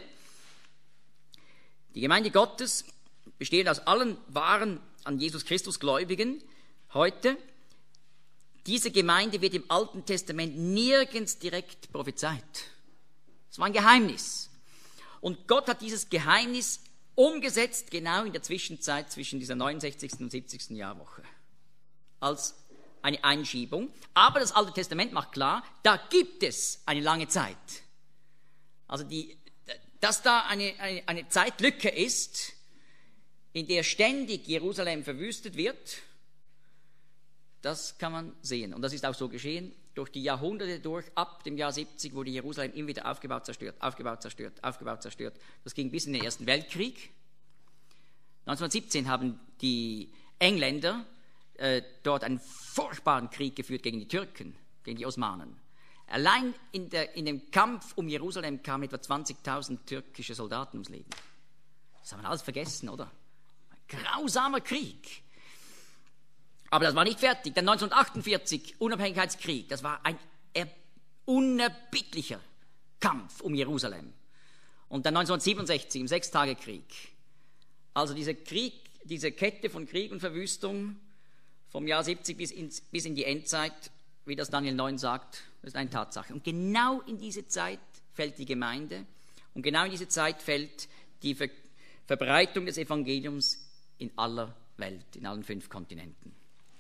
die Gemeinde Gottes besteht aus allen wahren an Jesus Christus Gläubigen heute. Diese Gemeinde wird im Alten Testament nirgends direkt prophezeit. Es war ein Geheimnis. Und Gott hat dieses Geheimnis umgesetzt, genau in der Zwischenzeit zwischen dieser neunundsechzigsten und siebzigsten Jahrwoche. Als eine Einschiebung. Aber das Alte Testament macht klar, da gibt es eine lange Zeit. Also die, dass da eine, eine, eine Zeitlücke ist, in der ständig Jerusalem verwüstet wird, das kann man sehen. Und das ist auch so geschehen, durch die Jahrhunderte durch, ab dem Jahr siebzig wurde Jerusalem immer wieder aufgebaut, zerstört, aufgebaut, zerstört, aufgebaut, zerstört. Das ging bis in den Ersten Weltkrieg. neunzehnhundertsiebzehn haben die Engländer äh, dort einen furchtbaren Krieg geführt gegen die Türken, gegen die Osmanen. Allein in, der, in dem Kampf um Jerusalem kamen etwa zwanzigtausend türkische Soldaten ums Leben. Das haben wir alles vergessen, oder? Ein grausamer Krieg. Aber das war nicht fertig. Dann neunzehnhundertachtundvierzig, Unabhängigkeitskrieg, das war ein unerbittlicher Kampf um Jerusalem. Und dann neunzehnhundertsiebenundsechzig, im Sechstagekrieg. Also dieser Krieg, diese Kette von Krieg und Verwüstung vom Jahr siebzig bis, ins, bis in die Endzeit wie das Daniel neun sagt, das ist eine Tatsache. Und genau in diese Zeit fällt die Gemeinde und genau in diese Zeit fällt die Ver- Verbreitung des Evangeliums in aller Welt, in allen fünf Kontinenten.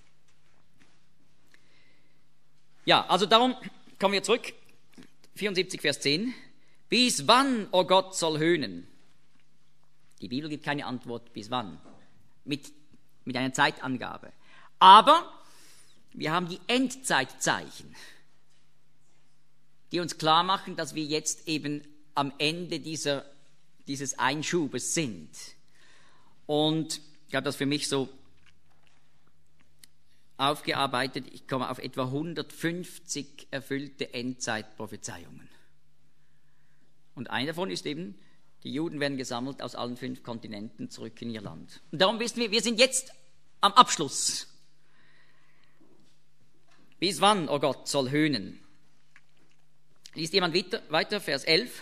Ja, also darum kommen wir zurück, vierundsiebzig, Vers zehn. Bis wann, o Gott, soll höhnen? Die Bibel gibt keine Antwort, bis wann, mit, mit einer Zeitangabe. Aber wir haben die Endzeitzeichen, die uns klar machen, dass wir jetzt eben am Ende dieser, dieses Einschubes sind. Und ich habe das für mich so aufgearbeitet. Ich komme auf etwa hundertfünfzig erfüllte Endzeitprophezeiungen. Und eine davon ist eben, die Juden werden gesammelt aus allen fünf Kontinenten zurück in ihr Land. Und darum wissen wir, wir sind jetzt am Abschluss. Bis wann, oh Gott, soll höhnen? Liest jemand weiter, weiter Vers elf?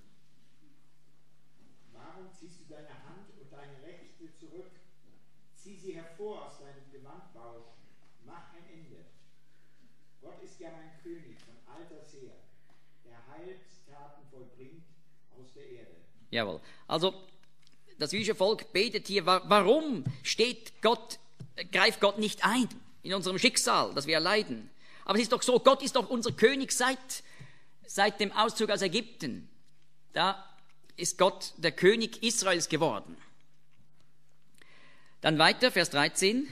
Warum ziehst du deine Hand und deine Rechte zurück? Zieh sie hervor aus deinem Gewandbausch. Mach ein Ende. Gott ist ja mein König von alters her, der Heilstaten vollbringt aus der Erde. Jawohl. Also, das jüdische Volk betet hier, warum steht Gott, greift Gott nicht ein in unserem Schicksal, das wir erleiden? Aber es ist doch so, Gott ist doch unser König seit, seit dem Auszug aus Ägypten. Da ist Gott der König Israels geworden. Dann weiter, Vers dreizehn.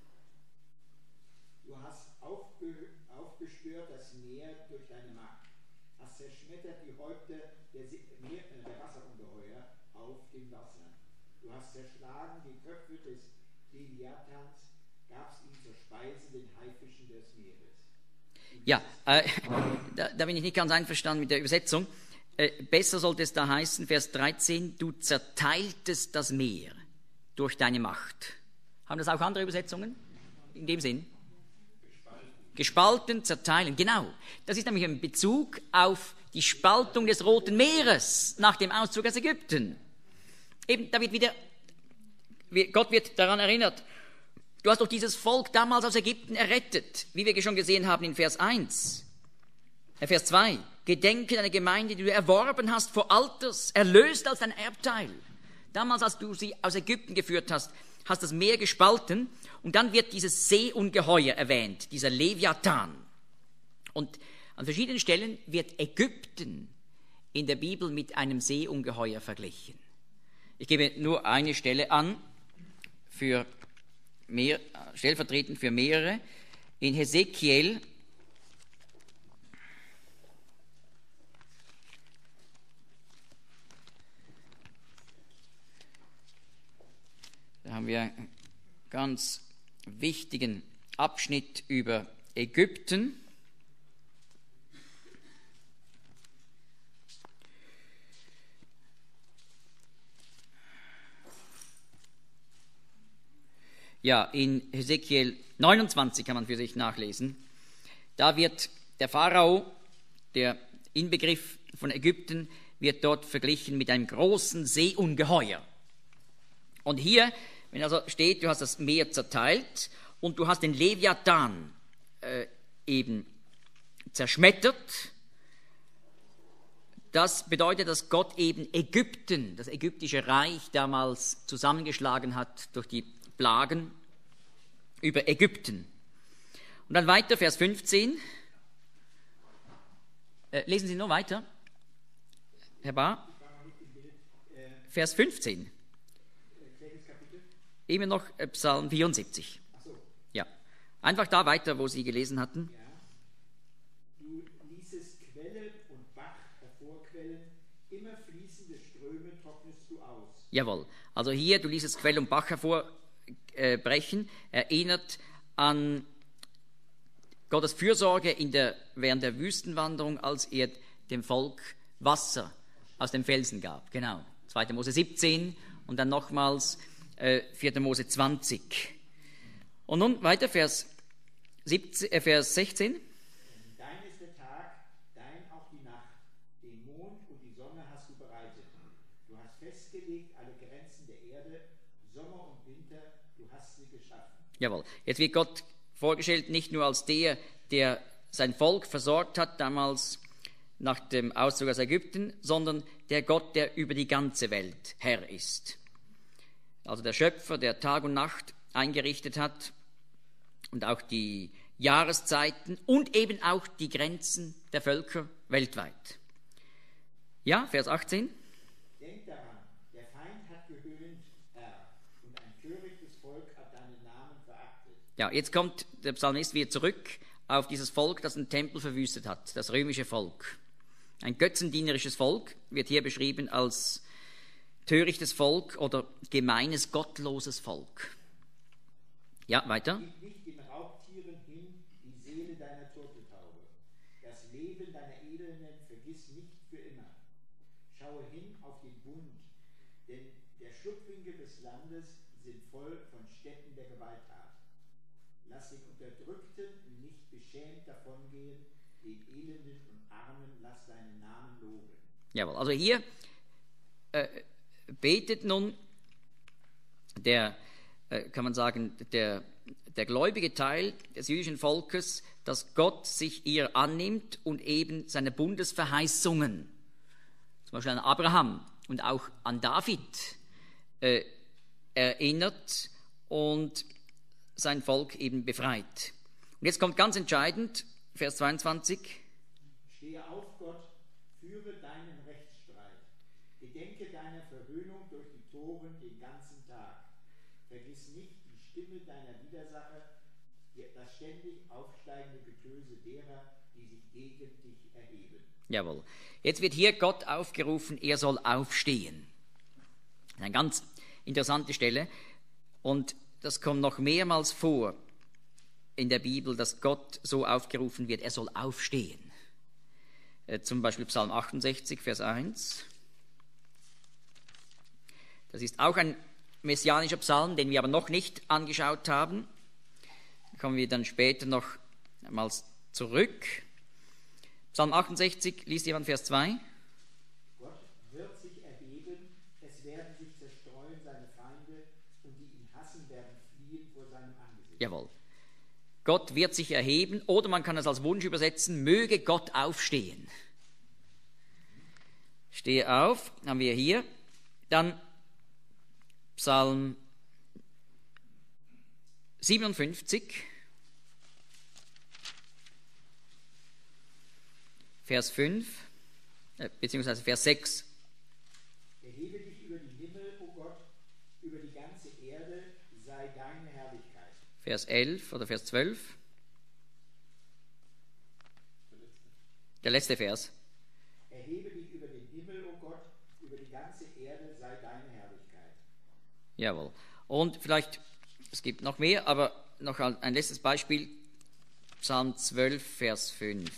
Du hast aufge, aufgestört das Meer durch deine Macht, hast zerschmettert die Häupter der, Meer, der Wasserungeheuer auf den Wassern. Du hast zerschlagen die Köpfe des Leviathans, gabst ihm zur Speise den Haifischen des Meeres. Ja, äh, da, da bin ich nicht ganz einverstanden mit der Übersetzung. Äh, besser sollte es da heißen, Vers dreizehn, du zerteiltest das Meer durch deine Macht. Haben das auch andere Übersetzungen? In dem Sinn? Gespalten, Gespalten zerteilen, genau. Das ist nämlich ein Bezug auf die Spaltung des Roten Meeres nach dem Auszug aus Ägypten. Eben, da wird wieder, Gott wird daran erinnert, du hast doch dieses Volk damals aus Ägypten errettet, wie wir schon gesehen haben in Vers eins. Äh, Vers zwei. Gedenke deiner Gemeinde, die du erworben hast vor Alters, erlöst als dein Erbteil. Damals, als du sie aus Ägypten geführt hast, hast das Meer gespalten und dann wird dieses Seeungeheuer erwähnt, dieser Leviathan. Und an verschiedenen Stellen wird Ägypten in der Bibel mit einem Seeungeheuer verglichen. Ich gebe nur eine Stelle an, für mehr, stellvertretend für mehrere. In Hesekiel da haben wir einen ganz wichtigen Abschnitt über Ägypten. Ja, in Hesekiel neunundzwanzig kann man für sich nachlesen. Da wird der Pharao, der Inbegriff von Ägypten, wird dort verglichen mit einem großen Seeungeheuer. Und hier, wenn also steht, du hast das Meer zerteilt und du hast den Leviathan äh, eben zerschmettert, das bedeutet, dass Gott eben Ägypten, das ägyptische Reich damals zusammengeschlagen hat durch die Plagen über Ägypten. Und dann weiter, Vers fünfzehn. Äh, lesen Sie nur weiter, Herr Bahr. Vers fünfzehn. Immer noch Psalm vierundsiebzig. Ja. Einfach da weiter, wo Sie gelesen hatten. Du ließest Quelle und Bach hervorquellen, immer fließende Ströme trocknest du aus. Jawohl. Also hier, du ließest Quelle und Bach hervorbrechen, erinnert an Gottes Fürsorge in der, während der Wüstenwanderung, als er dem Volk Wasser aus dem Felsen gab. Genau. zweiter Mose siebzehn und dann nochmals äh, vierter Mose zwanzig. Und nun weiter, Vers, siebzehn, äh, Vers sechzehn. Dein ist der Tag, dein auch die Nacht. Den Mond und die Sonne hast du bereitet. Du hast festgelegt alle Grenzen der Erde, Sommer und Winter, du hast sie geschaffen. Jawohl. Jetzt wird Gott vorgestellt nicht nur als der, der sein Volk versorgt hat, damals nach dem Auszug aus Ägypten, sondern der Gott, der über die ganze Welt Herr ist. Also der Schöpfer, der Tag und Nacht eingerichtet hat und auch die Jahreszeiten und eben auch die Grenzen der Völker weltweit. Ja, Vers achtzehn. Denk daran, der Feind hat gehöhnt, Herr, und ein törichtes Volk hat deinen Namen verachtet. Ja, jetzt kommt der Psalmist wieder zurück auf dieses Volk, das den Tempel verwüstet hat, das römische Volk. Ein götzendienerisches Volk wird hier beschrieben als törichtes Volk oder gemeines, gottloses Volk. Ja, weiter. Gib nicht den Raubtieren hin die Seele deiner Turteltaube. Das Leben deiner Elenden vergiss nicht für immer. Schaue hin auf den Bund, denn der Schlupfwinkel des Landes sind voll von Städten der Gewalttat. Lass den Unterdrückten nicht beschämt davongehen, den Elenden und Armen lass deinen Namen loben. Jawohl, also hier äh, betet nun der, äh, kann man sagen, der, der gläubige Teil des jüdischen Volkes, dass Gott sich ihr annimmt und eben seine Bundesverheißungen, zum Beispiel an Abraham und auch an David, äh, erinnert und sein Volk eben befreit. Und jetzt kommt ganz entscheidend, Vers zweiundzwanzig. Stehe auf, Gott, führe deinen Rechtsstreit. Gedenke deiner Verhöhnung durch die Toren den ganzen Tag. Vergiss nicht die Stimme deiner Widersacher, das ständig aufsteigende Getöse derer, die sich gegen dich erheben. Jawohl. Jetzt wird hier Gott aufgerufen, er soll aufstehen. Eine ganz interessante Stelle. Und das kommt noch mehrmals vor in der Bibel, dass Gott so aufgerufen wird, er soll aufstehen. Äh, zum Beispiel Psalm achtundsechzig, Vers eins. Das ist auch ein messianischer Psalm, den wir aber noch nicht angeschaut haben. Da kommen wir dann später noch einmal zurück. Psalm achtundsechzig, liest jemand Vers zwei? Gott wird sich erheben, es werden sich zerstreuen seine Feinde und die ihn hassen werden fliehen vor seinem Angesicht. Jawohl. Gott wird sich erheben, oder man kann es als Wunsch übersetzen, möge Gott aufstehen. Stehe auf, haben wir hier. Dann Psalm siebenundfünfzig, Vers fünf, äh, beziehungsweise Vers sechs. Erhebe dich über den Himmel, o Gott, über die ganze Erde sei deine Herrlichkeit. Vers elf oder Vers zwölf. Der letzte Vers. Erhebe dich über den Himmel, o Gott, über die ganze Erde sei deine Herrlichkeit. Jawohl. Und vielleicht, es gibt noch mehr, aber noch ein letztes Beispiel. Psalm zwölf, Vers fünf.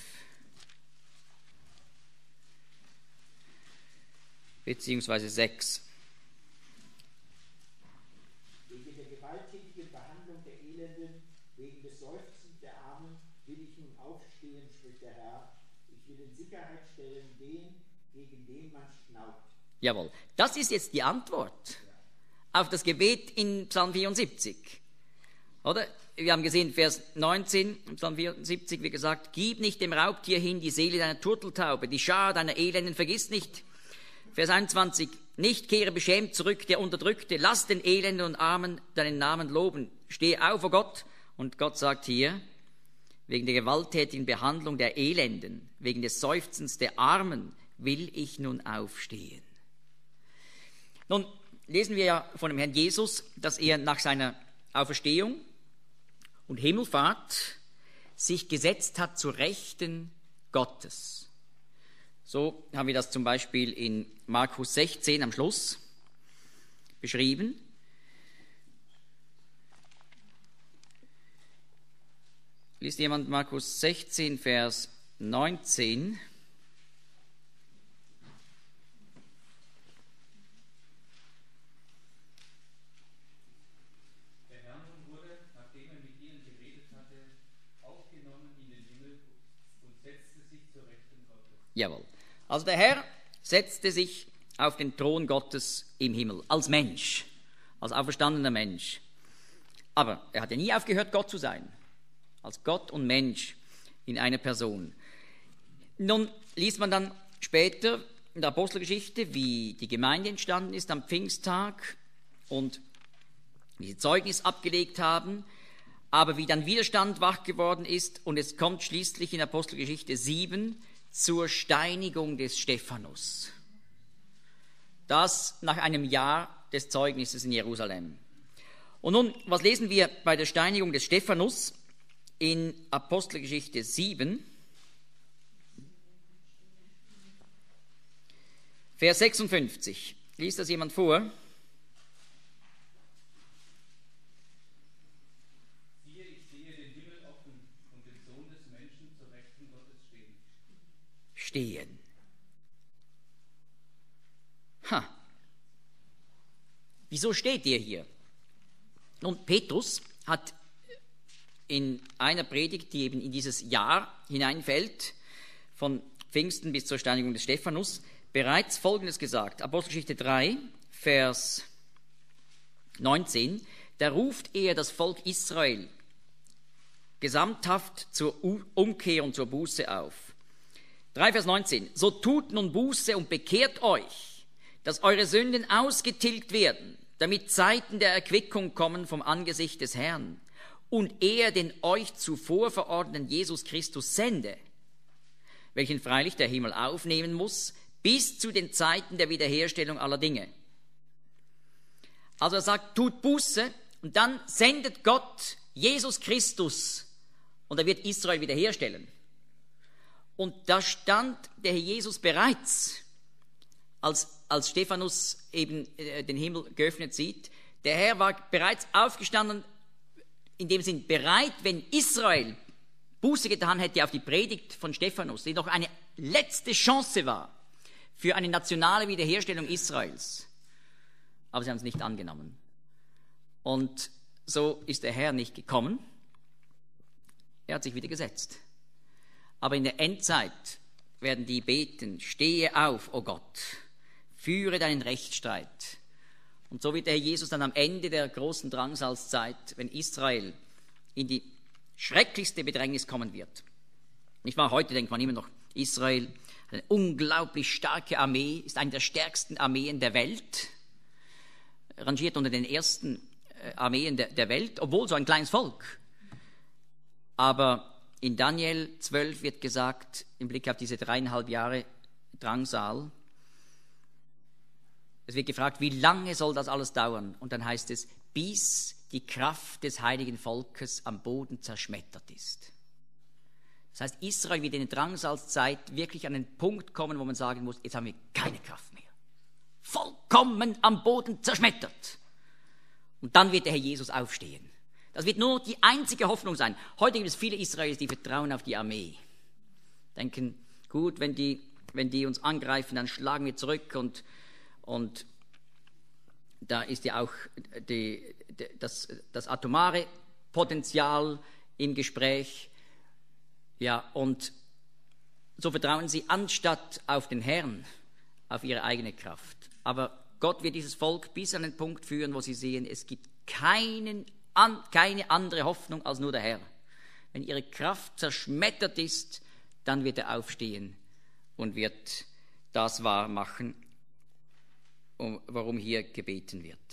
Beziehungsweise sechs. Wegen der gewalttätigen Behandlung der Elenden, wegen des Seufzens der Armen, will ich nun aufstehen, spricht der Herr. Ich will in Sicherheit stellen den, gegen den man schnaubt. Jawohl. Das ist jetzt die Antwort auf das Gebet in Psalm vierundsiebzig. Oder? Wir haben gesehen, Vers neunzehn, Psalm vierundsiebzig, wie gesagt, gib nicht dem Raubtier hin die Seele deiner Turteltaube, die Schar deiner Elenden vergiss nicht. Vers einundzwanzig, nicht kehre beschämt zurück der Unterdrückte, lass den Elenden und Armen deinen Namen loben. Steh auf, o Gott. Und Gott sagt hier, wegen der gewalttätigen Behandlung der Elenden, wegen des Seufzens der Armen, will ich nun aufstehen. Nun lesen wir ja von dem Herrn Jesus, dass er nach seiner Auferstehung und Himmelfahrt sich gesetzt hat zur Rechten Gottes. So haben wir das zum Beispiel in Markus sechzehn am Schluss beschrieben. Liest jemand Markus sechzehn, Vers neunzehn? Der Herr nun wurde, nachdem er mit ihnen geredet hatte, aufgenommen in den Himmel und setzte sich zur Rechten Gottes. Jawohl. Also der Herr setzte sich auf den Thron Gottes im Himmel, als Mensch, als auferstandener Mensch. Aber er hat ja nie aufgehört, Gott zu sein. Als Gott und Mensch in einer Person. Nun liest man dann später in der Apostelgeschichte, wie die Gemeinde entstanden ist am Pfingsttag und wie sie Zeugnis abgelegt haben, aber wie dann Widerstand wach geworden ist und es kommt schließlich in Apostelgeschichte sieben zur Steinigung des Stephanus. Das nach einem Jahr des Zeugnisses in Jerusalem. Und nun, was lesen wir bei der Steinigung des Stephanus in Apostelgeschichte sieben? Vers sechsundfünfzig. Liest das jemand vor? Siehe, ich sehe den Himmel offen und den Sohn des Menschen zur Rechten Gottes stehen. Stehen. Ha. Wieso steht ihr hier? Nun, Petrus hat in einer Predigt, die eben in dieses Jahr hineinfällt, von Pfingsten bis zur Steinigung des Stephanus, bereits Folgendes gesagt. Apostelgeschichte drei, Vers neunzehn. Da ruft er das Volk Israel gesamthaft zur Umkehr und zur Buße auf. drei, Vers neunzehn. So tut nun Buße und bekehrt euch, dass eure Sünden ausgetilgt werden, damit Zeiten der Erquickung kommen vom Angesicht des Herrn und er den euch zuvor verordneten Jesus Christus sende, welchen freilich der Himmel aufnehmen muss, bis zu den Zeiten der Wiederherstellung aller Dinge. Also er sagt, tut Buße und dann sendet Gott Jesus Christus und er wird Israel wiederherstellen. Und da stand der Herr Jesus bereits, als, als Stephanus eben äh, den Himmel geöffnet sieht. Der Herr war bereits aufgestanden, in dem Sinn bereit, wenn Israel Buße getan hätte auf die Predigt von Stephanus, die noch eine letzte Chance war für eine nationale Wiederherstellung Israels. Aber sie haben es nicht angenommen. Und so ist der Herr nicht gekommen. Er hat sich wieder gesetzt. Aber in der Endzeit werden die beten, stehe auf, o oh Gott, führe deinen Rechtsstreit. Und so wird der Herr Jesus dann am Ende der großen Drangsalzzeit, wenn Israel in die schrecklichste Bedrängnis kommen wird. Nicht wahr? Heute denkt man immer noch, Israel hat eine unglaublich starke Armee, ist eine der stärksten Armeen der Welt, rangiert unter den ersten Armeen der, der Welt, obwohl so ein kleines Volk. Aber in Daniel zwölf wird gesagt, im Blick auf diese dreieinhalb Jahre Drangsal, es wird gefragt, wie lange soll das alles dauern? Und dann heißt es, bis die Kraft des heiligen Volkes am Boden zerschmettert ist. Das heißt, Israel wird in der Drangsalzzeit wirklich an den Punkt kommen, wo man sagen muss, jetzt haben wir keine Kraft mehr. Vollkommen am Boden zerschmettert. Und dann wird der Herr Jesus aufstehen. Das wird nur die einzige Hoffnung sein. Heute gibt es viele Israelis, die vertrauen auf die Armee. Denken, gut, wenn die, wenn die uns angreifen, dann schlagen wir zurück. Und, und da ist ja auch die, die, das, das atomare Potenzial im Gespräch. Ja, und so vertrauen sie anstatt auf den Herrn, auf ihre eigene Kraft. Aber Gott wird dieses Volk bis an den Punkt führen, wo sie sehen, es gibt keinen, an, keine andere Hoffnung als nur der Herr. Wenn ihre Kraft zerschmettert ist, dann wird er aufstehen und wird das wahr machen, um, warum hier gebeten wird.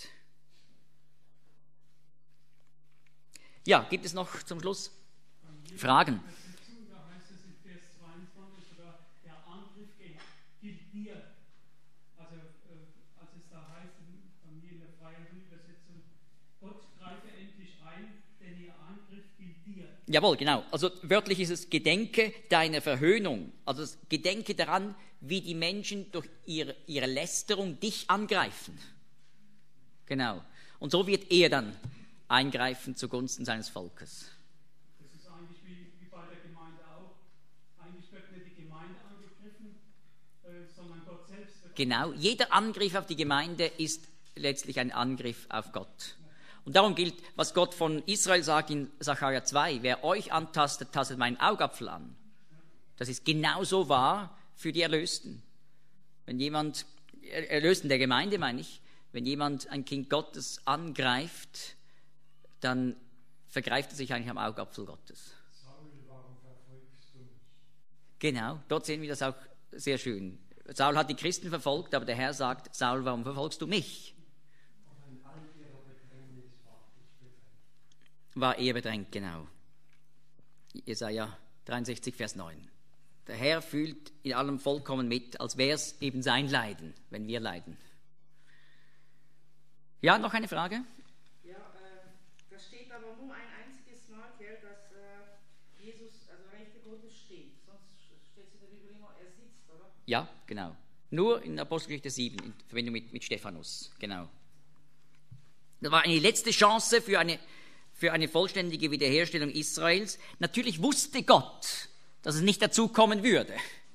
Ja, gibt es noch zum Schluss Fragen? Da heißt es in Vers zweiundzwanzig sogar, der Angriff gilt dir. Also äh, als es da heißt, bei mir in der freien Übersetzung, Gott greife endlich ein, denn ihr Angriff gilt dir. Jawohl, genau. Also wörtlich ist es, gedenke deiner Verhöhnung. Also gedenke daran, wie die Menschen durch ihre, ihre Lästerung dich angreifen. Genau. Und so wird er dann eingreifen zugunsten seines Volkes. Das ist eigentlich wie, wie bei der Gemeinde auch. Eigentlich wird nicht die Gemeinde angegriffen, äh, sondern Gott selbst wird. Genau. Jeder Angriff auf die Gemeinde ist letztlich ein Angriff auf Gott. Und darum gilt, was Gott von Israel sagt in Sacharja zwei, wer euch antastet, tastet meinen Augapfel an. Das ist genauso wahr für die Erlösten. Wenn jemand, Erlösten der Gemeinde meine ich, wenn jemand ein Kind Gottes angreift, dann vergreift er sich eigentlich am Augapfel Gottes. Samuel, warum verfolgst Genau, dort sehen wir das auch sehr schön. Saul hat die Christen verfolgt, aber der Herr sagt, Saul, warum verfolgst du mich? War er bedrängt, genau. Jesaja dreiundsechzig, Vers neun. Der Herr fühlt in allem vollkommen mit, als wäre es eben sein Leiden, wenn wir leiden. Ja, noch eine Frage? Ja, äh, da steht aber nur ein einziges Mal, gell, dass äh, Jesus, also Rechte Gottes steht. Sonst steht es in der Bibel immer, er sitzt, oder? Ja, genau. Nur in Apostelgeschichte sieben, in Verbindung mit, mit Stephanus, genau. Das war eine letzte Chance für eine, für eine vollständige Wiederherstellung Israels. Natürlich wusste Gott, dass es nicht dazu kommen würde.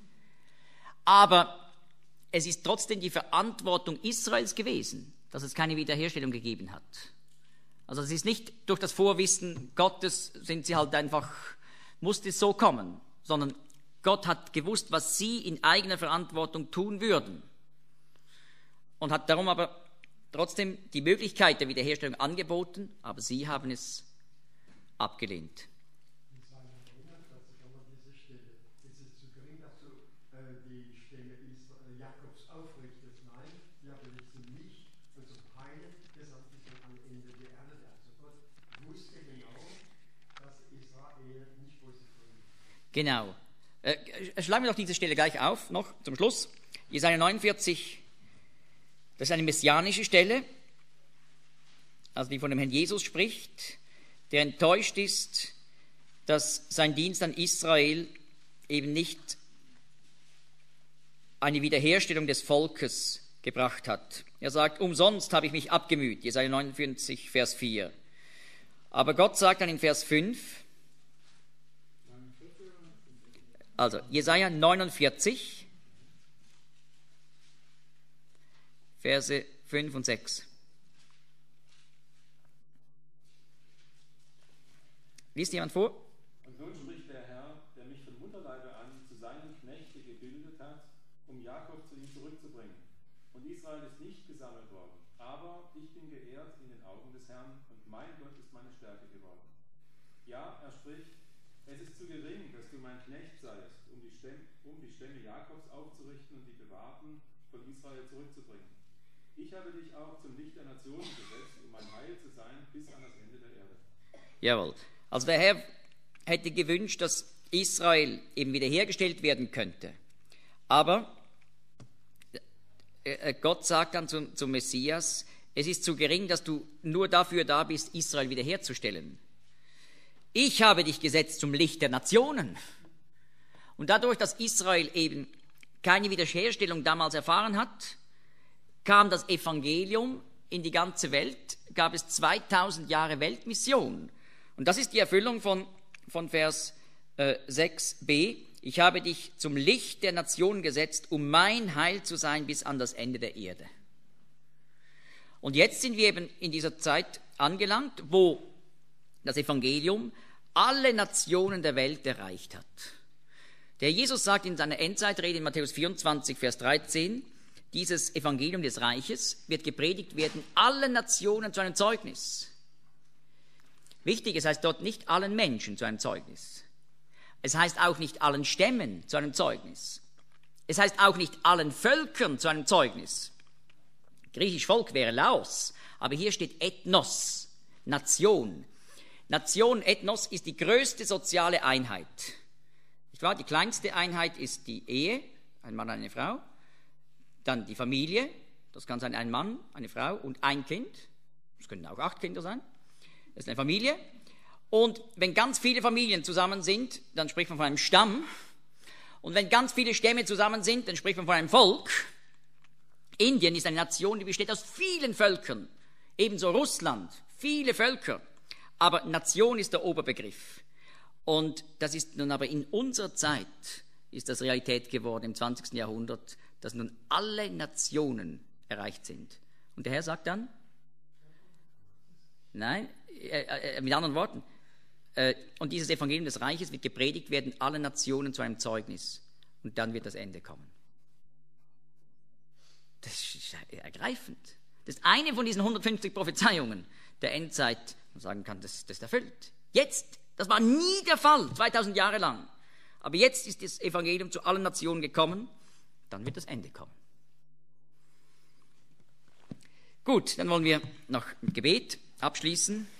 Aber es ist trotzdem die Verantwortung Israels gewesen, dass es keine Wiederherstellung gegeben hat. Also es ist nicht durch das Vorwissen Gottes sind sie halt einfach, musste es so kommen, sondern Gott hat gewusst, was sie in eigener Verantwortung tun würden und hat darum aber trotzdem die Möglichkeit der Wiederherstellung angeboten, aber sie haben es abgelehnt. Genau. Äh, schlagen wir doch diese Stelle gleich auf, noch zum Schluss. Jesaja neunundvierzig, das ist eine messianische Stelle, also die von dem Herrn Jesus spricht, der enttäuscht ist, dass sein Dienst an Israel eben nicht eine Wiederherstellung des Volkes gebracht hat. Er sagt, umsonst habe ich mich abgemüht, Jesaja neunundvierzig, Vers vier. Aber Gott sagt dann in Vers fünf, also Jesaja neunundvierzig, Verse fünf und sechs. Liest jemand vor? Und nun spricht der Herr, der mich von Mutterleibe an zu seinem Knechte gebildet hat, um Jakob zu ihm zurückzubringen. Und Israel ist nicht gesammelt worden. Aber ich bin geehrt in den Augen des Herrn und mein Gott ist meine Stärke geworden. Ja, er spricht, es ist zu gering, dass du mein Knecht seist, um die Stämme, um die Stämme Jakobs aufzurichten und die Bewahrten von Israel zurückzubringen. Ich habe dich auch zum Licht der Nationen gesetzt, um ein Heil zu sein bis an das Ende der Erde. Jawohl. Also der Herr hätte gewünscht, dass Israel eben wiederhergestellt werden könnte. Aber Gott sagt dann zum, zum Messias, es ist zu gering, dass du nur dafür da bist, Israel wiederherzustellen. Ich habe dich gesetzt zum Licht der Nationen. Und dadurch, dass Israel eben keine Wiederherstellung damals erfahren hat, kam das Evangelium in die ganze Welt, gab es zweitausend Jahre Weltmission. Und das ist die Erfüllung von, von Vers äh, sechs b. Ich habe dich zum Licht der Nationen gesetzt, um mein Heil zu sein bis an das Ende der Erde. Und jetzt sind wir eben in dieser Zeit angelangt, wo das Evangelium alle Nationen der Welt erreicht hat. Der Jesus sagt in seiner Endzeitrede in Matthäus vierundzwanzig, Vers dreizehn, dieses Evangelium des Reiches wird gepredigt werden allen Nationen zu einem Zeugnis. Wichtig, es heißt dort nicht allen Menschen zu einem Zeugnis. Es heißt auch nicht allen Stämmen zu einem Zeugnis. Es heißt auch nicht allen Völkern zu einem Zeugnis. Griechisch Volk wäre Laos, aber hier steht Ethnos, Nation. Nation, Ethnos, ist die größte soziale Einheit. Nicht wahr? Die kleinste Einheit ist die Ehe, ein Mann, eine Frau. Dann die Familie, das kann sein ein Mann, eine Frau und ein Kind. Das können auch acht Kinder sein. Das ist eine Familie. Und wenn ganz viele Familien zusammen sind, dann spricht man von einem Stamm. Und wenn ganz viele Stämme zusammen sind, dann spricht man von einem Volk. Indien ist eine Nation, die besteht aus vielen Völkern. Ebenso Russland, viele Völker. Aber Nation ist der Oberbegriff. Und das ist nun aber in unserer Zeit, ist das Realität geworden im zwanzigsten Jahrhundert, dass nun alle Nationen erreicht sind. Und der Herr sagt dann, nein, äh, äh, mit anderen Worten, äh, und dieses Evangelium des Reiches wird gepredigt werden, alle Nationen zu einem Zeugnis. Und dann wird das Ende kommen. Das ist ergreifend. Das ist eine von diesen hundertfünfzig Prophezeiungen der Endzeit, man sagen kann, das, das ist erfüllt. Jetzt, das war nie der Fall, zweitausend Jahre lang. aber jetzt ist das Evangelium zu allen Nationen gekommen, dann wird das Ende kommen. Gut, dann wollen wir noch ein Gebet abschließen.